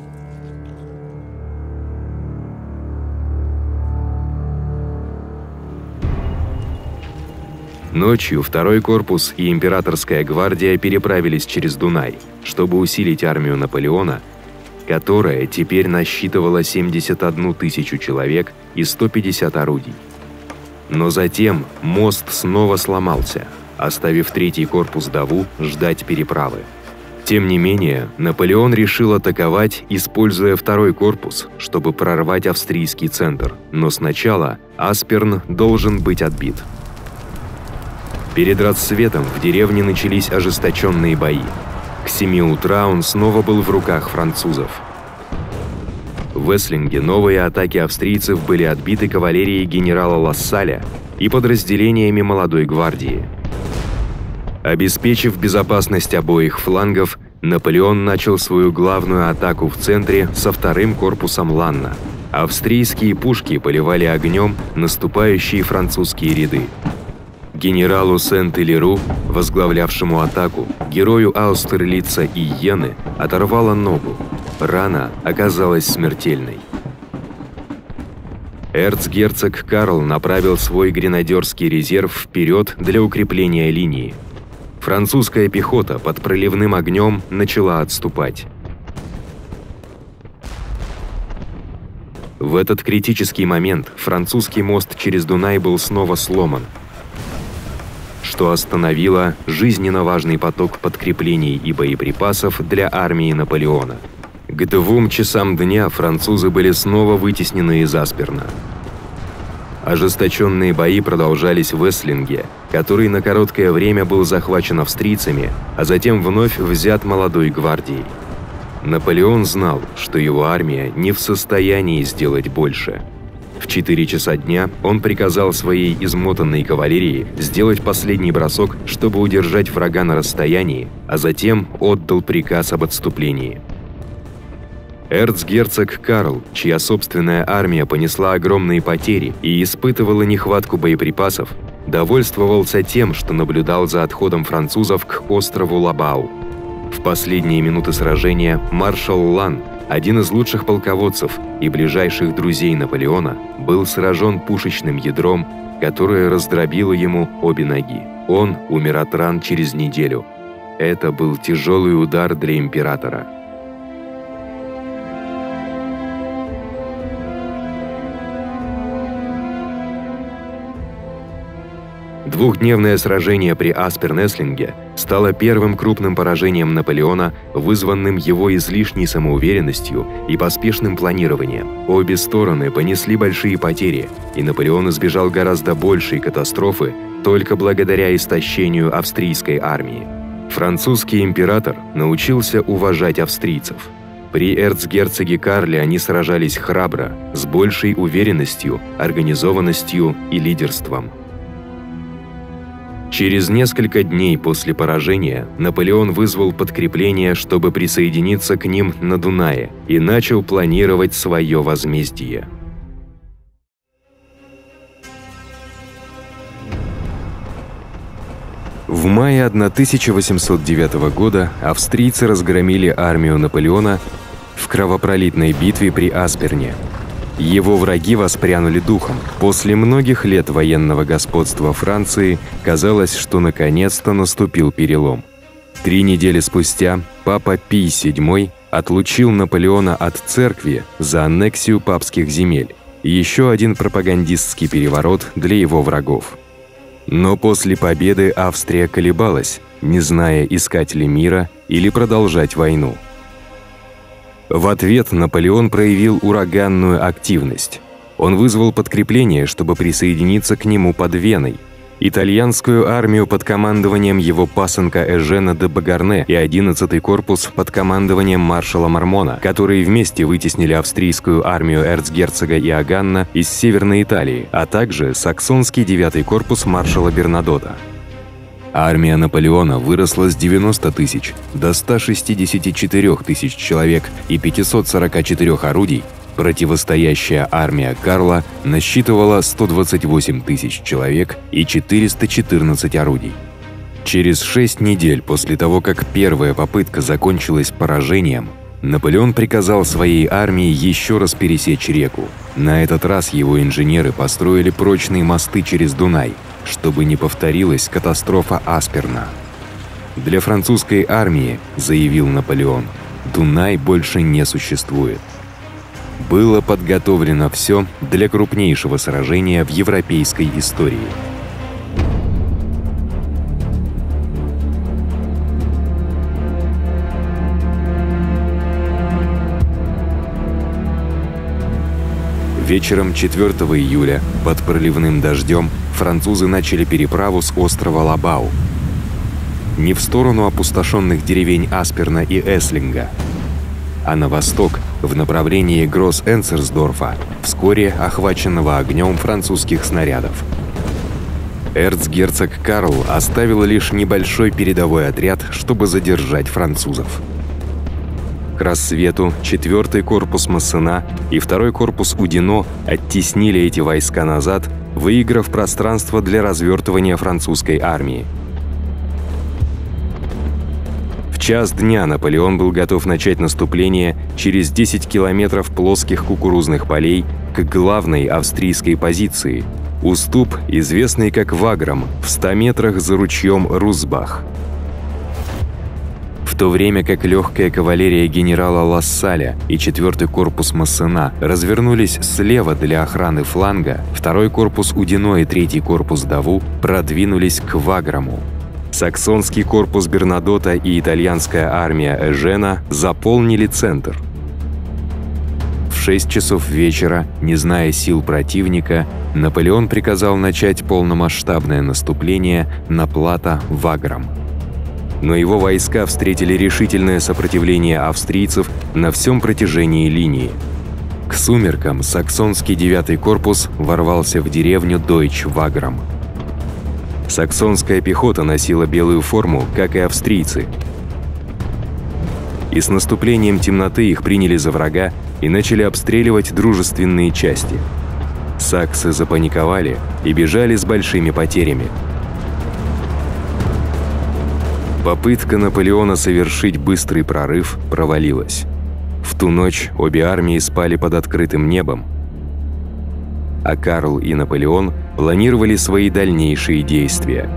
Ночью 2-й корпус и императорская гвардия переправились через Дунай, чтобы усилить армию Наполеона, которая теперь насчитывала 71 тысячу человек и 150 орудий. Но затем мост снова сломался, оставив третий корпус Даву ждать переправы. Тем не менее, Наполеон решил атаковать, используя второй корпус, чтобы прорвать австрийский центр, но сначала Асперн должен быть отбит. Перед рассветом в деревне начались ожесточенные бои. К 7 утра он снова был в руках французов. В Эслинге новые атаки австрийцев были отбиты кавалерией генерала Лассаля и подразделениями молодой гвардии. Обеспечив безопасность обоих флангов, Наполеон начал свою главную атаку в центре со вторым корпусом Ланна. Австрийские пушки поливали огнем наступающие французские ряды. Генералу Сент-Элиру, возглавлявшему атаку, герою Аустерлица и Йены, оторвало ногу. Рана оказалась смертельной. Эрцгерцог Карл направил свой гренадерский резерв вперед для укрепления линии. Французская пехота под проливным огнем начала отступать. В этот критический момент французский мост через Дунай был снова сломан, что остановило жизненно важный поток подкреплений и боеприпасов для армии Наполеона. К 2 часам дня французы были снова вытеснены из Асперна. Ожесточенные бои продолжались в Эслинге, который на короткое время был захвачен австрийцами, а затем вновь взят молодой гвардией. Наполеон знал, что его армия не в состоянии сделать больше. В 4 часа дня он приказал своей измотанной кавалерии сделать последний бросок, чтобы удержать врага на расстоянии, а затем отдал приказ об отступлении. Эрцгерцог Карл, чья собственная армия понесла огромные потери и испытывала нехватку боеприпасов, довольствовался тем, что наблюдал за отходом французов к острову Лабау. В последние минуты сражения маршал Лан, один из лучших полководцев и ближайших друзей Наполеона, был сражен пушечным ядром, которое раздробило ему обе ноги. Он умер от ран через неделю. Это был тяжелый удар для императора. Двухдневное сражение при Асперн-Эслинге стало первым крупным поражением Наполеона, вызванным его излишней самоуверенностью и поспешным планированием. Обе стороны понесли большие потери, и Наполеон избежал гораздо большей катастрофы только благодаря истощению австрийской армии. Французский император научился уважать австрийцев. При эрцгерцоге Карле они сражались храбро, с большей уверенностью, организованностью и лидерством. Через несколько дней после поражения Наполеон вызвал подкрепление, чтобы присоединиться к ним на Дунае, и начал планировать свое возмездие. В мае 1809 года австрийцы разгромили армию Наполеона в кровопролитной битве при Асперне. Его враги воспрянули духом. После многих лет военного господства Франции казалось, что наконец-то наступил перелом. 3 недели спустя папа Пий VII отлучил Наполеона от церкви за аннексию папских земель. Еще один пропагандистский переворот для его врагов. Но после победы Австрия колебалась, не зная, искать ли мира или продолжать войну. В ответ Наполеон проявил ураганную активность. Он вызвал подкрепление, чтобы присоединиться к нему под Веной, итальянскую армию под командованием его пасынка Эжена де Багарне и 11-й корпус под командованием маршала Мармона, которые вместе вытеснили австрийскую армию эрцгерцога Иоганна из Северной Италии, а также саксонский 9-й корпус маршала Бернадотта. Армия Наполеона выросла с 90 тысяч до 164 тысяч человек и 544 орудий. Противостоящая армия Карла насчитывала 128 тысяч человек и 414 орудий. Через 6 недель после того, как первая попытка закончилась поражением, Наполеон приказал своей армии еще раз пересечь реку. На этот раз его инженеры построили прочные мосты через Дунай, чтобы не повторилась катастрофа Асперна. «Для французской армии, — заявил Наполеон, — Дунай больше не существует». Было подготовлено все для крупнейшего сражения в европейской истории. Вечером 4 июля под проливным дождем французы начали переправу с острова Лабау. Не в сторону опустошенных деревень Асперна и Эслинга, а на восток, в направлении Гросс-Энцерсдорфа, вскоре охваченного огнем французских снарядов. Эрцгерцог Карл оставил лишь небольшой передовой отряд, чтобы задержать французов. К рассвету 4-й корпус Массена и 2-й корпус Удино оттеснили эти войска назад, выиграв пространство для развертывания французской армии. В час дня Наполеон был готов начать наступление через 10 километров плоских кукурузных полей к главной австрийской позиции – уступ, известный как Ваграм, в 100 метрах за ручьем Русбах. В то время как легкая кавалерия генерала Лассаля и 4-й корпус Массена развернулись слева для охраны фланга, 2-й корпус Удино и 3-й корпус Даву продвинулись к Ваграму. Саксонский корпус Бернадотта и итальянская армия Эжена заполнили центр. В 6 часов вечера, не зная сил противника, Наполеон приказал начать полномасштабное наступление на плато Ваграм. Но его войска встретили решительное сопротивление австрийцев на всем протяжении линии. К сумеркам саксонский 9-й корпус ворвался в деревню Дойч-Ваграм. Саксонская пехота носила белую форму, как и австрийцы. И с наступлением темноты их приняли за врага и начали обстреливать дружественные части. Саксы запаниковали и бежали с большими потерями. Попытка Наполеона совершить быстрый прорыв провалилась. В ту ночь обе армии спали под открытым небом, а Карл и Наполеон планировали свои дальнейшие действия.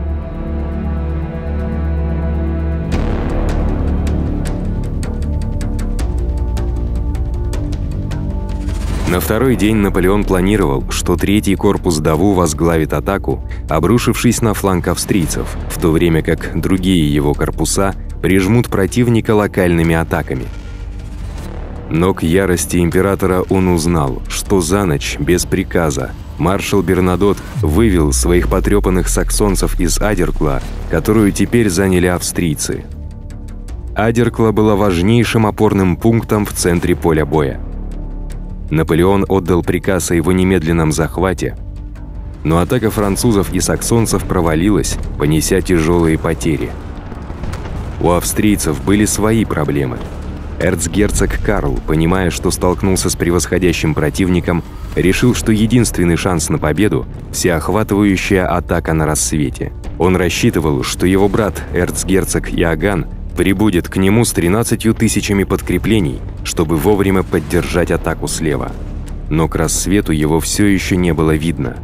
На второй день Наполеон планировал, что 3-й корпус Даву возглавит атаку, обрушившись на фланг австрийцев, в то время как другие его корпуса прижмут противника локальными атаками. Но к ярости императора он узнал, что за ночь, без приказа, маршал Бернадотт вывел своих потрепанных саксонцев из Адеркла, которую теперь заняли австрийцы. Адеркла была важнейшим опорным пунктом в центре поля боя. Наполеон отдал приказ о его немедленном захвате, но атака французов и саксонцев провалилась, понеся тяжелые потери. У австрийцев были свои проблемы. Эрцгерцог Карл, понимая, что столкнулся с превосходящим противником, решил, что единственный шанс на победу – всеохватывающая атака на рассвете. Он рассчитывал, что его брат, эрцгерцог Иоганн, прибудет к нему с 13 000 подкреплений, чтобы вовремя поддержать атаку слева. Но к рассвету его все еще не было видно.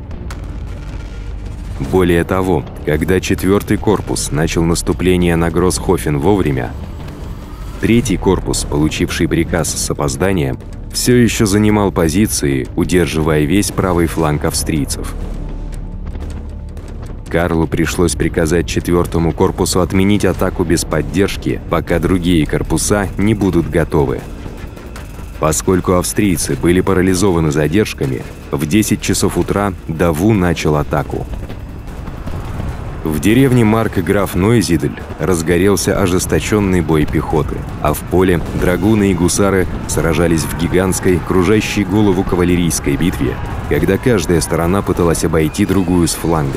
Более того, когда 4-й корпус начал наступление на Гроссхофен вовремя, 3-й корпус, получивший приказ с опозданием, все еще занимал позиции, удерживая весь правый фланг австрийцев. Карлу пришлось приказать 4-му корпусу отменить атаку без поддержки, пока другие корпуса не будут готовы. Поскольку австрийцы были парализованы задержками, в 10 часов утра Даву начал атаку. В деревне Маркграф Нойзидль разгорелся ожесточенный бой пехоты, а в поле драгуны и гусары сражались в гигантской, кружащей голову кавалерийской битве, когда каждая сторона пыталась обойти другую с фланга.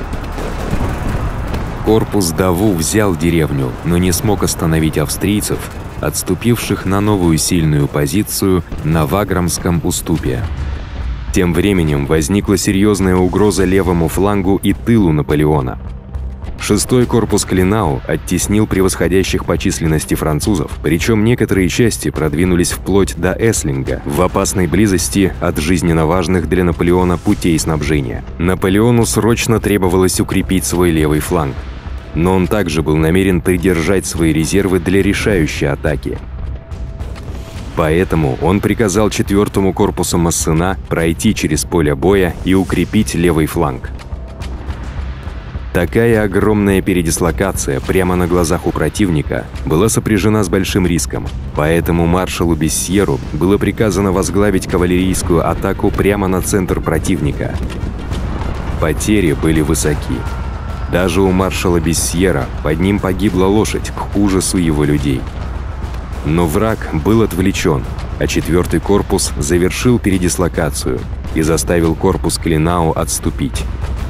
Корпус Даву взял деревню, но не смог остановить австрийцев, отступивших на новую сильную позицию на Ваграмском уступе. Тем временем возникла серьезная угроза левому флангу и тылу Наполеона. 6-й корпус Клинау оттеснил превосходящих по численности французов, причем некоторые части продвинулись вплоть до Эслинга, в опасной близости от жизненно важных для Наполеона путей снабжения. Наполеону срочно требовалось укрепить свой левый фланг, но он также был намерен придержать свои резервы для решающей атаки. Поэтому он приказал 4-му корпусу Массена пройти через поле боя и укрепить левый фланг. Такая огромная передислокация прямо на глазах у противника была сопряжена с большим риском, поэтому маршалу Бессьеру было приказано возглавить кавалерийскую атаку прямо на центр противника. Потери были высоки. Даже у маршала Бессьера под ним погибла лошадь к ужасу его людей. Но враг был отвлечен, а 4-й корпус завершил передислокацию и заставил корпус Клинау отступить.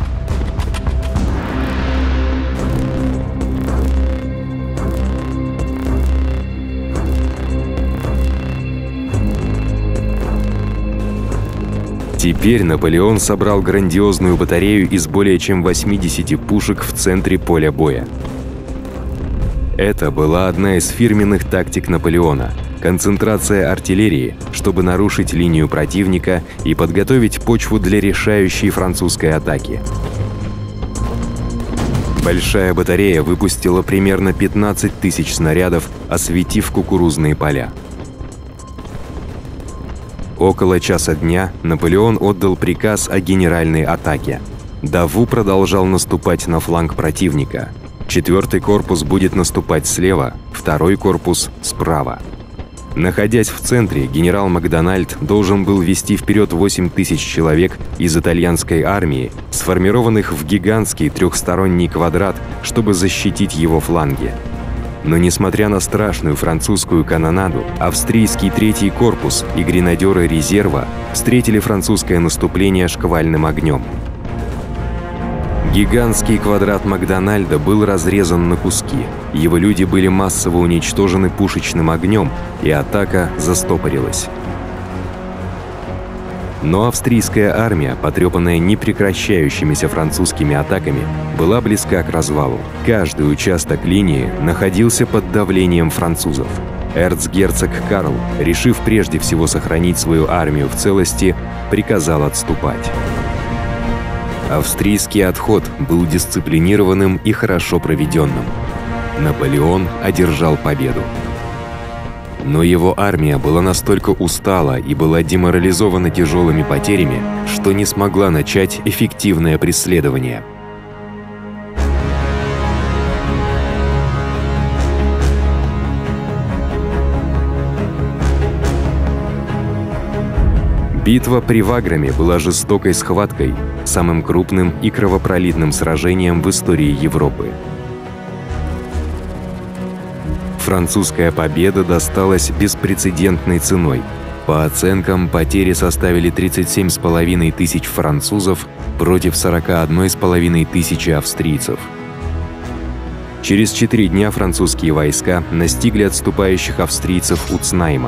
Теперь Наполеон собрал грандиозную батарею из более чем 80 пушек в центре поля боя. Это была одна из фирменных тактик Наполеона – концентрация артиллерии, чтобы нарушить линию противника и подготовить почву для решающей французской атаки. Большая батарея выпустила примерно 15 тысяч снарядов, осветив кукурузные поля. Около часа дня Наполеон отдал приказ о генеральной атаке. Даву продолжал наступать на фланг противника. 4-й корпус будет наступать слева, 2-й корпус – справа. Находясь в центре, генерал Макдональд должен был вести вперед 8 тысяч человек из итальянской армии, сформированных в гигантский трехсторонний квадрат, чтобы защитить его фланги. Но несмотря на страшную французскую канонаду, австрийский 3-й корпус и гренадеры резерва встретили французское наступление шквальным огнем. Гигантский квадрат Макдональда был разрезан на куски, его люди были массово уничтожены пушечным огнем, и атака застопорилась. Но австрийская армия, потрепанная непрекращающимися французскими атаками, была близка к развалу. Каждый участок линии находился под давлением французов. Эрцгерцог Карл, решив прежде всего сохранить свою армию в целости, приказал отступать. Австрийский отход был дисциплинированным и хорошо проведенным. Наполеон одержал победу. Но его армия была настолько устала и была деморализована тяжелыми потерями, что не смогла начать эффективное преследование. Битва при Ваграме была жестокой схваткой, самым крупным и кровопролитным сражением в истории Европы. Французская победа досталась беспрецедентной ценой. По оценкам, потери составили 37,5 тысяч французов против 41,5 тысячи австрийцев. Через 4 дня французские войска настигли отступающих австрийцев у Цнайма.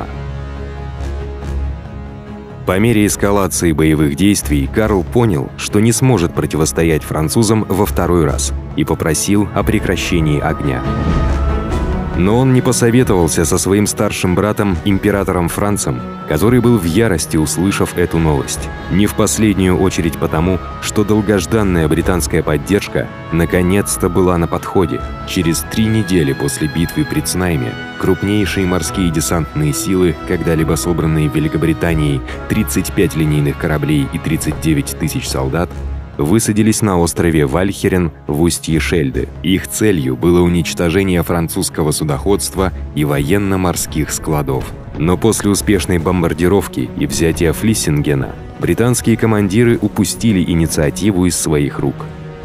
По мере эскалации боевых действий Карл понял, что не сможет противостоять французам во 2-й раз и попросил о прекращении огня. Но он не посоветовался со своим старшим братом, императором Францем, который был в ярости, услышав эту новость. Не в последнюю очередь потому, что долгожданная британская поддержка наконец-то была на подходе. Через 3 недели после битвы при Цнайме крупнейшие морские десантные силы, когда-либо собранные в Великобритании, 35 линейных кораблей и 39 тысяч солдат, высадились на острове Вальхерен в устье Шельды. Их целью было уничтожение французского судоходства и военно-морских складов. Но после успешной бомбардировки и взятия Флиссингена британские командиры упустили инициативу из своих рук.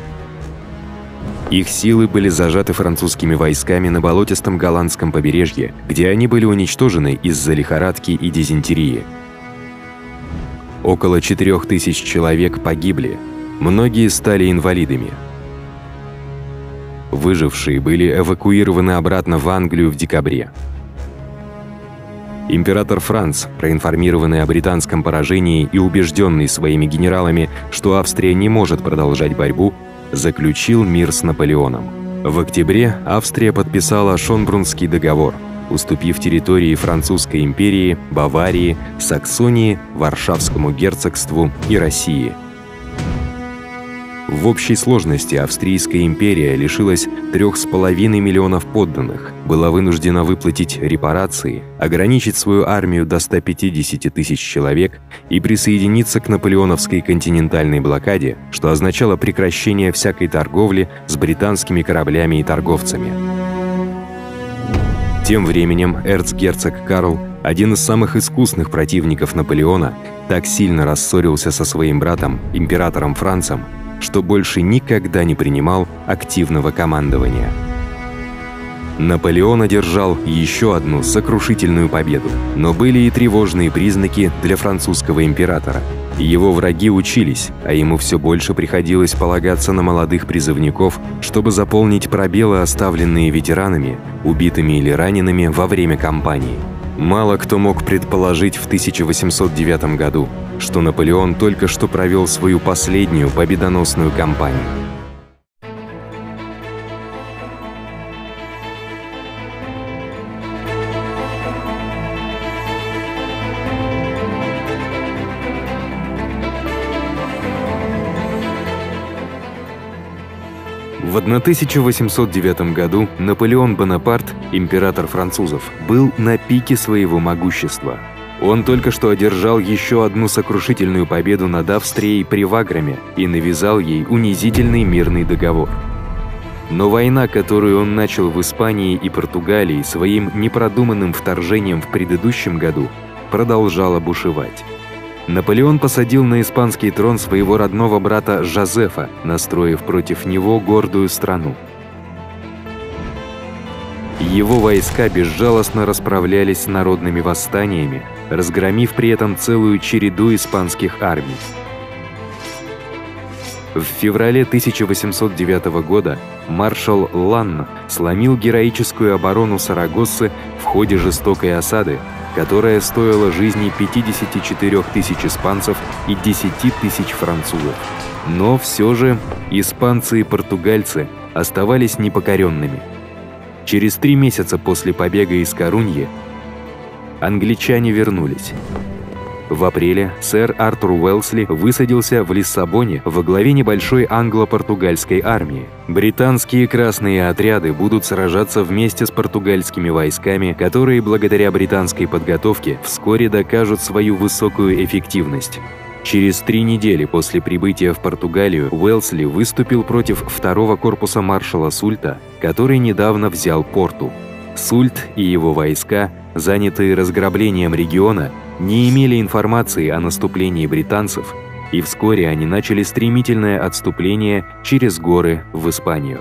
Их силы были зажаты французскими войсками на болотистом голландском побережье, где они были уничтожены из-за лихорадки и дизентерии. Около 4000 человек погибли. Многие стали инвалидами. Выжившие были эвакуированы обратно в Англию в декабре. Император Франц, проинформированный о британском поражении и убежденный своими генералами, что Австрия не может продолжать борьбу, заключил мир с Наполеоном. В октябре Австрия подписала Шонбрунский договор, уступив территории Французской империи, Баварии, Саксонии, Варшавскому герцогству и России. В общей сложности Австрийская империя лишилась 3,5 миллионов подданных, была вынуждена выплатить репарации, ограничить свою армию до 150 тысяч человек и присоединиться к наполеоновской континентальной блокаде, что означало прекращение всякой торговли с британскими кораблями и торговцами. Тем временем эрцгерцог Карл, один из самых искусных противников Наполеона, так сильно рассорился со своим братом, императором Францем, что больше никогда не принимал активного командования. Наполеон одержал еще одну сокрушительную победу, но были и тревожные признаки для французского императора. Его враги учились, а ему все больше приходилось полагаться на молодых призывников, чтобы заполнить пробелы, оставленные ветеранами, убитыми или ранеными во время кампании. Мало кто мог предположить в 1809 году, что Наполеон только что провел свою последнюю победоносную кампанию. В 1809 году Наполеон Бонапарт, император французов, был на пике своего могущества. Он только что одержал еще одну сокрушительную победу над Австрией при Ваграме и навязал ей унизительный мирный договор. Но война, которую он начал в Испании и Португалии своим непродуманным вторжением в предыдущем году, продолжала бушевать. Наполеон посадил на испанский трон своего родного брата Жозефа, настроив против него гордую страну. Его войска безжалостно расправлялись с народными восстаниями, разгромив при этом целую череду испанских армий. В феврале 1809 года маршал Ланна сломил героическую оборону Сарагоссы в ходе жестокой осады, которая стоила жизни 54 тысяч испанцев и 10 тысяч французов. Но все же испанцы и португальцы оставались непокоренными. Через 3 месяца после побега из Коруньи англичане вернулись. В апреле сэр Артур Уэлсли высадился в Лиссабоне во главе небольшой англо-португальской армии. Британские красные отряды будут сражаться вместе с португальскими войсками, которые благодаря британской подготовке вскоре докажут свою высокую эффективность. Через 3 недели после прибытия в Португалию Уэлсли выступил против второго корпуса маршала Сульта, который недавно взял Порту. Сульт и его войска, занятые разграблением региона, не имели информации о наступлении британцев, и вскоре они начали стремительное отступление через горы в Испанию.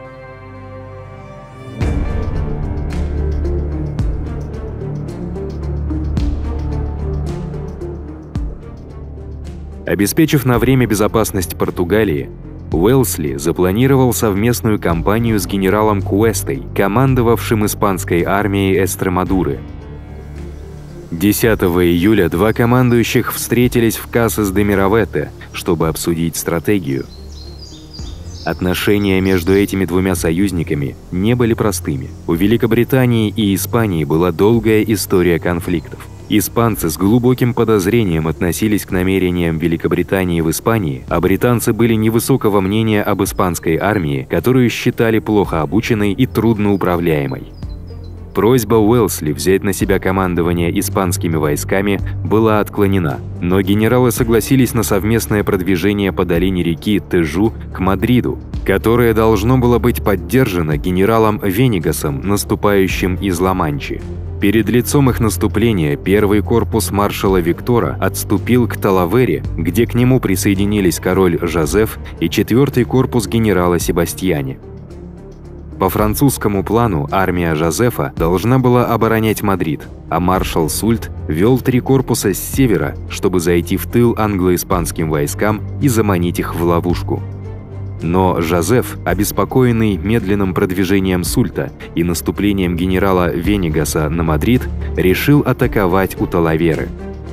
Обеспечив на время безопасность Португалии, Уэлсли запланировал совместную кампанию с генералом Куэстой, командовавшим испанской армией Эстремадуры. 10 июля 2 командующих встретились в Касас-де-Миравете, чтобы обсудить стратегию. Отношения между этими двумя союзниками не были простыми. У Великобритании и Испании была долгая история конфликтов. Испанцы с глубоким подозрением относились к намерениям Великобритании в Испании, а британцы были невысокого мнения об испанской армии, которую считали плохо обученной и трудноуправляемой. Просьба Уэлсли взять на себя командование испанскими войсками была отклонена, но генералы согласились на совместное продвижение по долине реки Тежу к Мадриду, которое должно было быть поддержано генералом Венегасом, наступающим из Ла-Манчи. Перед лицом их наступления первый корпус маршала Виктора отступил к Талавере, где к нему присоединились король Жозеф и 4-й корпус генерала Себастьяне. По французскому плану армия Жозефа должна была оборонять Мадрид, а маршал Сульт вел 3 корпуса с севера, чтобы зайти в тыл англо-испанским войскам и заманить их в ловушку. Но Жозеф, обеспокоенный медленным продвижением Сульта и наступлением генерала Венегаса на Мадрид, решил атаковать у Талаверы.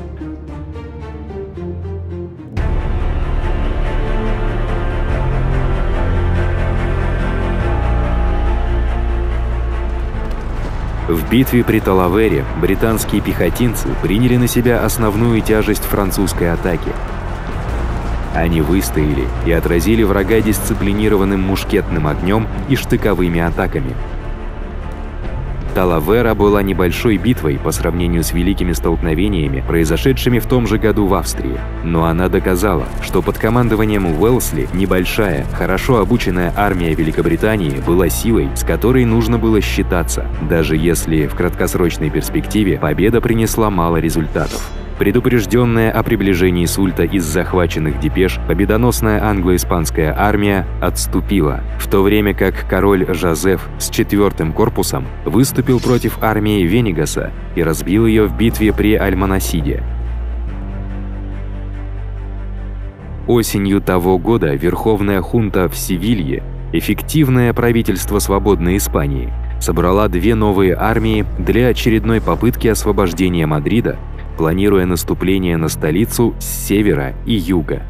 В битве при Талавере британские пехотинцы приняли на себя основную тяжесть французской атаки. Они выстояли и отразили врага дисциплинированным мушкетным огнем и штыковыми атаками. Талавера была небольшой битвой по сравнению с великими столкновениями, произошедшими в том же году в Австрии, но она доказала, что под командованием Уэлсли небольшая, хорошо обученная армия Великобритании была силой, с которой нужно было считаться, даже если в краткосрочной перспективе победа принесла мало результатов. Предупрежденная о приближении Сульта из захваченных депеш, победоносная англо-испанская армия отступила, в то время как король Жозеф с 4-м корпусом выступил против армии Венегаса и разбил ее в битве при Альманасиде. Осенью того года Верховная хунта в Севилье, эффективное правительство свободной Испании, собрала 2 новые армии для очередной попытки освобождения Мадрида, планируя наступление на столицу с севера и юга.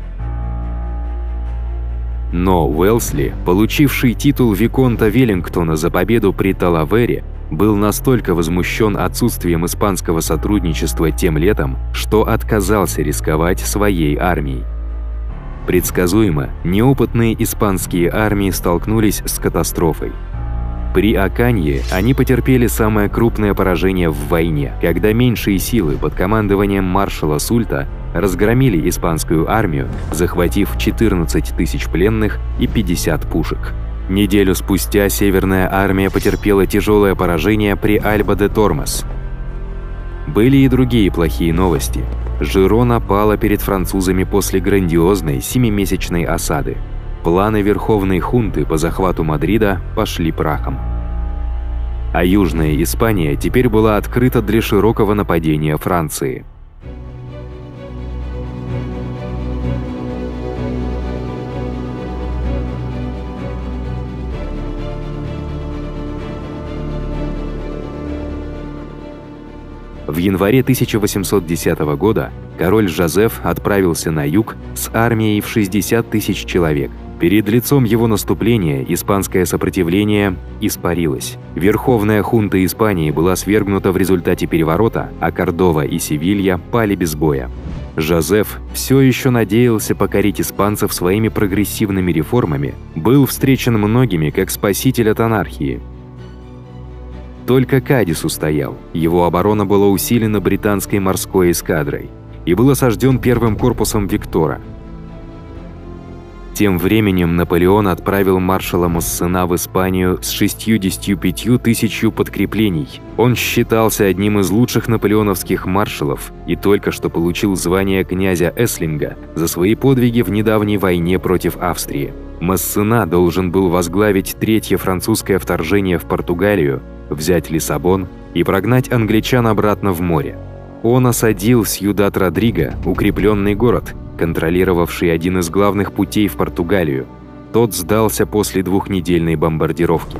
Но Уэлсли, получивший титул виконта Веллингтона за победу при Талавере, был настолько возмущен отсутствием испанского сотрудничества тем летом, что отказался рисковать своей армией. Предсказуемо, неопытные испанские армии столкнулись с катастрофой. При Оканье они потерпели самое крупное поражение в войне, когда меньшие силы под командованием маршала Сульта разгромили испанскую армию, захватив 14 тысяч пленных и 50 пушек. Неделю спустя Северная армия потерпела тяжелое поражение при Альба-де-Тормас. Были и другие плохие новости. Жирона пала перед французами после грандиозной 7-месячной осады. Планы Верховной хунты по захвату Мадрида пошли прахом. А Южная Испания теперь была открыта для широкого нападения Франции. В январе 1810 года король Жозеф отправился на юг с армией в 60 тысяч человек. Перед лицом его наступления испанское сопротивление испарилось. Верховная хунта Испании была свергнута в результате переворота, а Кордова и Севилья пали без боя. Жозеф все еще надеялся покорить испанцев своими прогрессивными реформами, был встречен многими как спаситель от анархии. Только Кадис устоял, его оборона была усилена британской морской эскадрой и был осажден 1-м корпусом Виктора. Тем временем Наполеон отправил маршала Массена в Испанию с 65 тысячью подкреплений. Он считался одним из лучших наполеоновских маршалов и только что получил звание князя Эслинга за свои подвиги в недавней войне против Австрии. Массена должен был возглавить 3-е французское вторжение в Португалию, взять Лиссабон и прогнать англичан обратно в море. Он осадил Сьюдад-Родриго, укрепленный город, контролировавший один из главных путей в Португалию. Тот сдался после 2-недельной бомбардировки.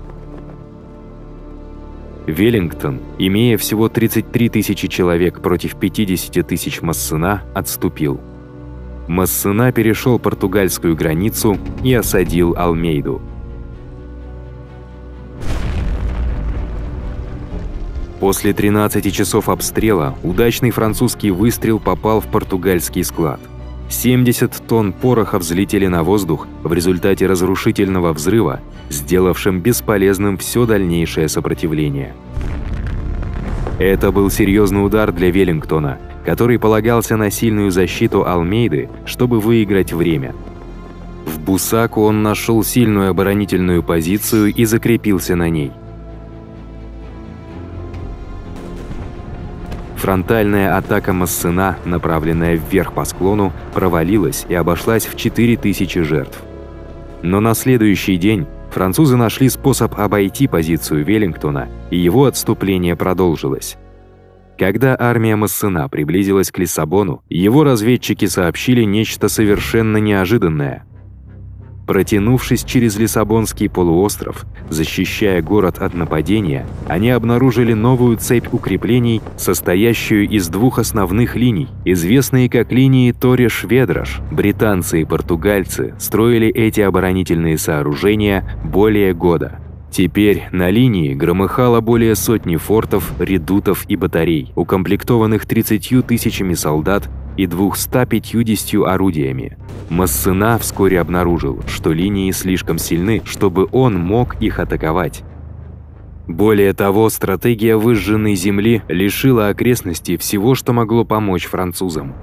Веллингтон, имея всего 33 тысячи человек против 50 тысяч Массена, отступил. Массена перешел португальскую границу и осадил Алмейду. После 13 часов обстрела удачный французский выстрел попал в португальский склад. 70 тонн пороха взлетели на воздух в результате разрушительного взрыва, сделавшим бесполезным все дальнейшее сопротивление. Это был серьезный удар для Веллингтона, который полагался на сильную защиту Алмейды, чтобы выиграть время. В Бусаку он нашел сильную оборонительную позицию и закрепился на ней. Фронтальная атака Массена, направленная вверх по склону, провалилась и обошлась в 4000 жертв. Но на следующий день французы нашли способ обойти позицию Веллингтона, и его отступление продолжилось. Когда армия Массена приблизилась к Лиссабону, его разведчики сообщили нечто совершенно неожиданное. Протянувшись через Лиссабонский полуостров, защищая город от нападения, они обнаружили новую цепь укреплений, состоящую из 2 основных линий, известные как линии Торреш-Ведраш. Британцы и португальцы строили эти оборонительные сооружения более года. Теперь на линии громыхало более сотни фортов, редутов и батарей, укомплектованных 30 тысячами солдат и 250 орудиями. Массена вскоре обнаружил, что линии слишком сильны, чтобы он мог их атаковать. Более того, стратегия выжженной земли лишила окрестностей всего, что могло помочь французам.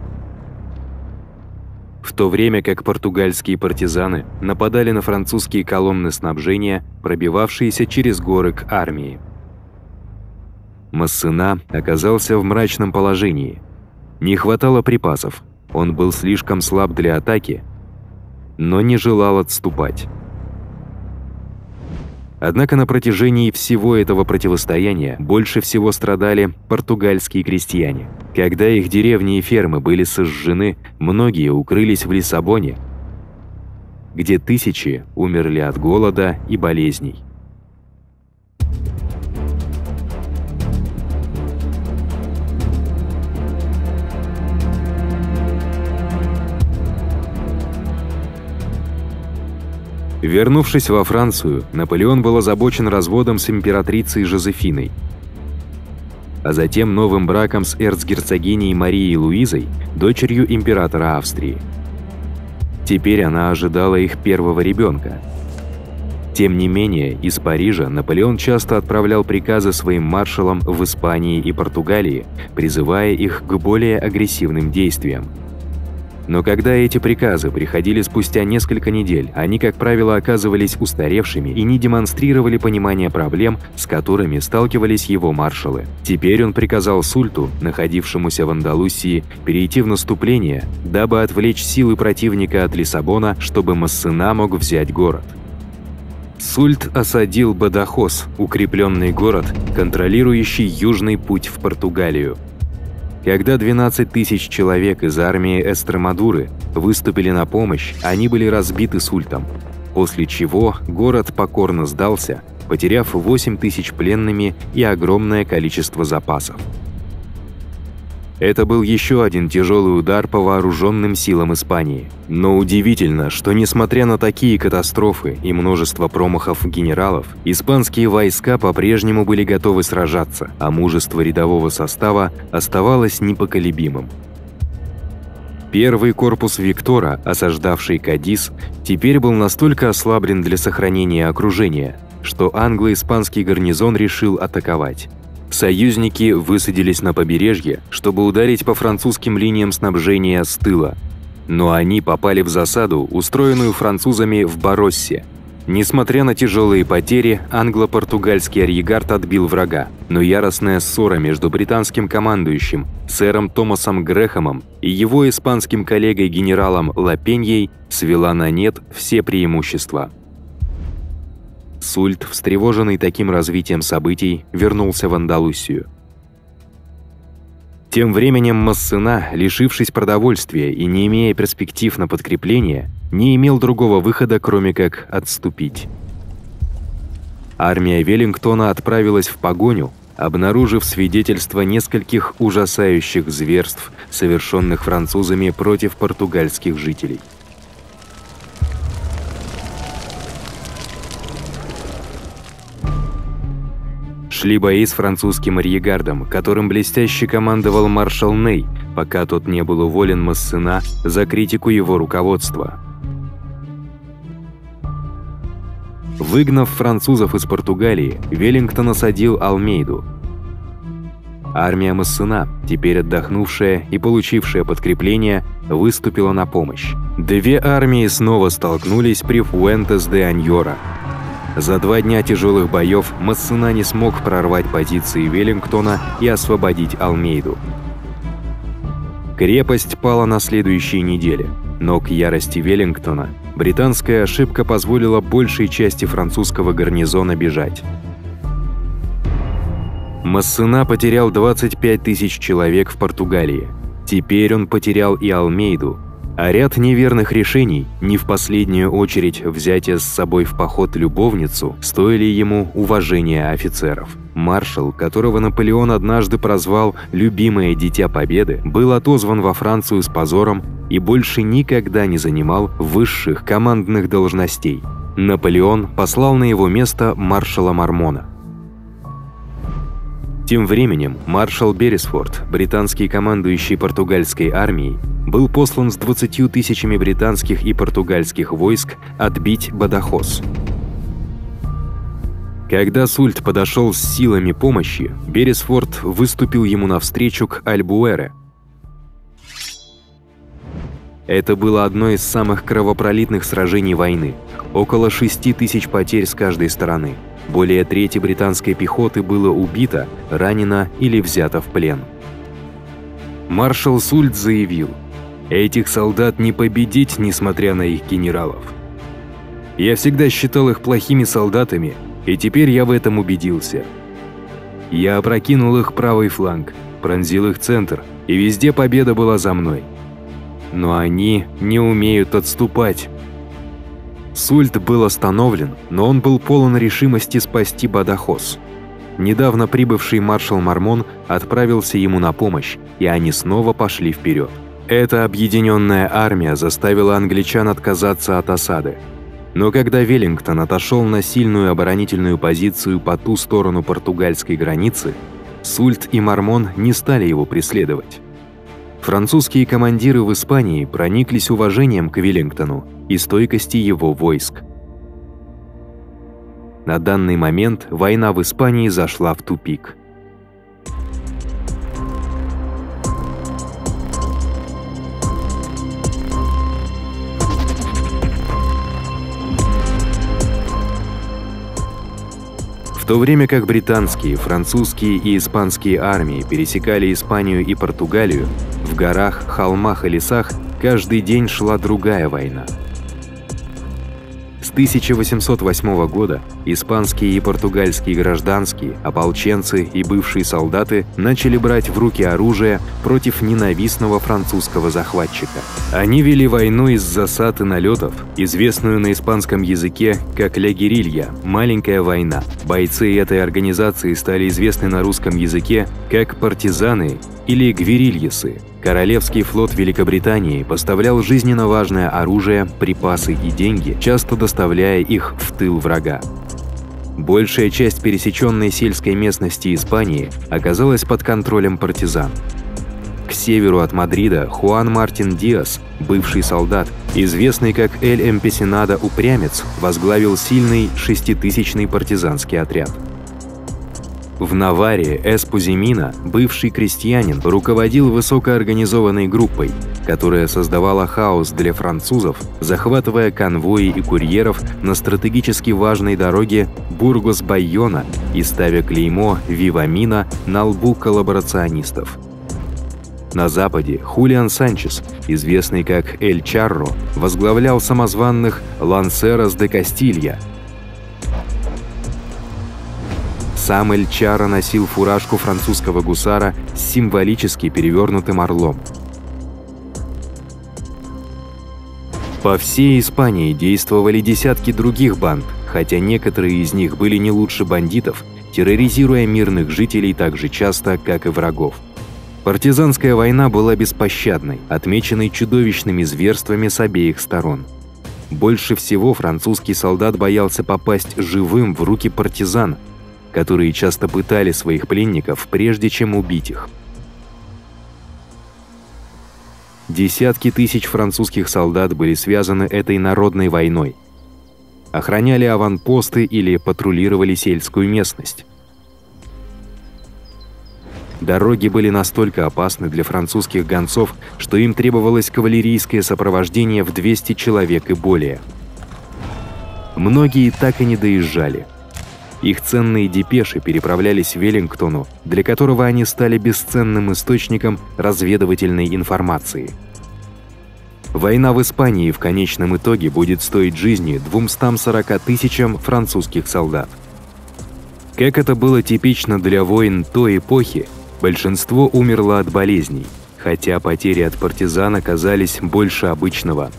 В то время как португальские партизаны нападали на французские колонны снабжения, пробивавшиеся через горы к армии. Массена оказался в мрачном положении. Не хватало припасов, он был слишком слаб для атаки, но не желал отступать. Однако на протяжении всего этого противостояния больше всего страдали португальские крестьяне. Когда их деревни и фермы были сожжены, многие укрылись в Лиссабоне, где тысячи умерли от голода и болезней. Вернувшись во Францию, Наполеон был озабочен разводом с императрицей Жозефиной, а затем новым браком с эрцгерцогиней Марией Луизой, дочерью императора Австрии. Теперь она ожидала их первого ребенка. Тем не менее, из Парижа Наполеон часто отправлял приказы своим маршалам в Испании и Португалии, призывая их к более агрессивным действиям. Но когда эти приказы приходили спустя несколько недель, они, как правило, оказывались устаревшими и не демонстрировали понимания проблем, с которыми сталкивались его маршалы. Теперь он приказал Сульту, находившемуся в Андалусии, перейти в наступление, дабы отвлечь силы противника от Лиссабона, чтобы Массена мог взять город. Сульт осадил Бадахос, укрепленный город, контролирующий южный путь в Португалию. Когда 12 тысяч человек из армии Эстремадуры выступили на помощь, они были разбиты Сультом, после чего город покорно сдался, потеряв 8 тысяч пленными и огромное количество запасов. Это был еще один тяжелый удар по вооруженным силам Испании. Но удивительно, что несмотря на такие катастрофы и множество промахов генералов, испанские войска по-прежнему были готовы сражаться, а мужество рядового состава оставалось непоколебимым. Первый корпус Виктора, осаждавший Кадис, теперь был настолько ослаблен для сохранения окружения, что англо-испанский гарнизон решил атаковать. Союзники высадились на побережье, чтобы ударить по французским линиям снабжения с тыла. Но они попали в засаду, устроенную французами в Бароссе. Несмотря на тяжелые потери, англо-португальский арьергард отбил врага. Но яростная ссора между британским командующим, сэром Томасом Грэхэмом, и его испанским коллегой генералом Лапеньей свела на нет все преимущества. Сульт, встревоженный таким развитием событий, вернулся в Андалусию. Тем временем Массена, лишившись продовольствия и не имея перспектив на подкрепление, не имел другого выхода, кроме как отступить. Армия Веллингтона отправилась в погоню, обнаружив свидетельства нескольких ужасающих зверств, совершенных французами против португальских жителей. Шли бои с французским арьергардом, которым блестяще командовал маршал Ней, пока тот не был уволен Массена за критику его руководства. Выгнав французов из Португалии, Веллингтон осадил Алмейду. Армия Массена, теперь отдохнувшая и получившая подкрепление, выступила на помощь. Две армии снова столкнулись при Фуэнтес-де-Аньора. За 2 дня тяжелых боев Массена не смог прорвать позиции Веллингтона и освободить Алмейду. Крепость пала на следующей неделе, но к ярости Веллингтона британская ошибка позволила большей части французского гарнизона бежать. Массена потерял 25 тысяч человек в Португалии. Теперь он потерял и Алмейду. А ряд неверных решений, не в последнюю очередь взятие с собой в поход любовницу, стоили ему уважения офицеров. Маршал, которого Наполеон однажды прозвал «любимое дитя Победы», был отозван во Францию с позором и больше никогда не занимал высших командных должностей. Наполеон послал на его место маршала Мармона. Тем временем маршал Бересфорд, британский командующий португальской армией, был послан с 20 тысячами британских и португальских войск отбить Бадахос. Когда Сульт подошел с силами помощи, Бересфорд выступил ему навстречу к Альбуэре. Это было одно из самых кровопролитных сражений войны. Около 6 тысяч потерь с каждой стороны. Более трети британской пехоты было убито, ранено или взято в плен. Маршал Сульт заявил: «Этих солдат не победить, несмотря на их генералов. Я всегда считал их плохими солдатами, и теперь я в этом убедился. Я опрокинул их правый фланг, пронзил их центр, и везде победа была за мной. Но они не умеют отступать». Сульт был остановлен, но он был полон решимости спасти Бадахос. Недавно прибывший маршал Мармон отправился ему на помощь, и они снова пошли вперед. Эта объединенная армия заставила англичан отказаться от осады. Но когда Веллингтон отошел на сильную оборонительную позицию по ту сторону португальской границы, Сульт и Мармон не стали его преследовать. Французские командиры в Испании прониклись уважением к Веллингтону и стойкости его войск. На данный момент война в Испании зашла в тупик. В то время как британские, французские и испанские армии пересекали Испанию и Португалию, в горах, холмах и лесах каждый день шла другая война. С 1808 года испанские и португальские гражданские, ополченцы и бывшие солдаты начали брать в руки оружие против ненавистного французского захватчика. Они вели войну из засад и налетов, известную на испанском языке как «Ля Герилья» – «Маленькая война». Бойцы этой организации стали известны на русском языке как «партизаны» или «гвирильесы». Королевский флот Великобритании поставлял жизненно важное оружие, припасы и деньги, часто доставляя их в тыл врага. Большая часть пересеченной сельской местности Испании оказалась под контролем партизан. К северу от Мадрида Хуан Мартин Диас, бывший солдат, известный как Эль Эмпесинадо Упрямец, возглавил сильный 6000-ный партизанский отряд. В Наварре Эспузимина, бывший крестьянин, руководил высокоорганизованной группой, которая создавала хаос для французов, захватывая конвои и курьеров на стратегически важной дороге Бургос-Байона и ставя клеймо «Вива Мина» на лбу коллаборационистов. На западе Хулиан Санчес, известный как Эль Чарро, возглавлял самозванных «Лансерос де Кастилья». Сам Эль Чарро носил фуражку французского гусара с символически перевернутым орлом. По всей Испании действовали десятки других банд, хотя некоторые из них были не лучше бандитов, терроризируя мирных жителей так же часто, как и врагов. Партизанская война была беспощадной, отмеченной чудовищными зверствами с обеих сторон. Больше всего французский солдат боялся попасть живым в руки партизан, которые часто пытали своих пленников, прежде чем убить их. Десятки тысяч французских солдат были связаны этой народной войной, охраняли аванпосты или патрулировали сельскую местность. Дороги были настолько опасны для французских гонцов, что им требовалось кавалерийское сопровождение в 200 человек и более. Многие так и не доезжали. Их ценные депеши переправлялись в Веллингтону, для которого они стали бесценным источником разведывательной информации. Война в Испании в конечном итоге будет стоить жизни 240 тысячам французских солдат. Как это было типично для войн той эпохи, большинство умерло от болезней, хотя потери от партизан оказались больше обычного.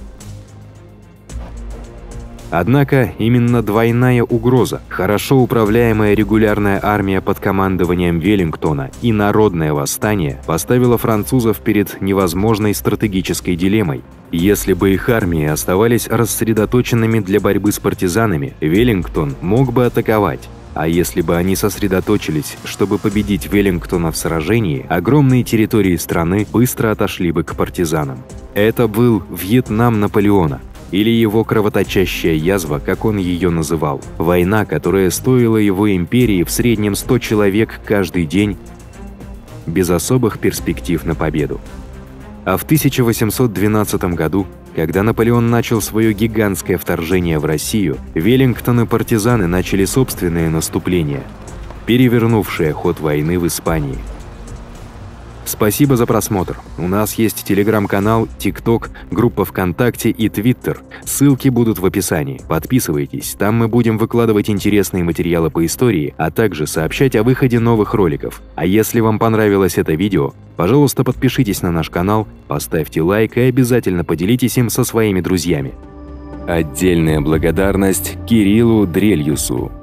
Однако именно двойная угроза, хорошо управляемая регулярная армия под командованием Веллингтона и народное восстание поставила французов перед невозможной стратегической дилеммой. Если бы их армии оставались рассредоточенными для борьбы с партизанами, Веллингтон мог бы атаковать, А если бы они сосредоточились, чтобы победить Веллингтона в сражении, огромные территории страны быстро отошли бы к партизанам. Это был Вьетнам Наполеона, или его кровоточащая язва, как он ее называл. Война, которая стоила его империи в среднем 100 человек каждый день, без особых перспектив на победу. А в 1812 году, когда Наполеон начал свое гигантское вторжение в Россию, Веллингтон и партизаны начали собственное наступление, перевернувшее ход войны в Испании. Спасибо за просмотр. У нас есть телеграм-канал, ТикТок, группа ВКонтакте и Твиттер. Ссылки будут в описании. Подписывайтесь, там мы будем выкладывать интересные материалы по истории, а также сообщать о выходе новых роликов. А если вам понравилось это видео, пожалуйста, подпишитесь на наш канал, поставьте лайк и обязательно поделитесь им со своими друзьями. Отдельная благодарность Кириллу Дрельюсу.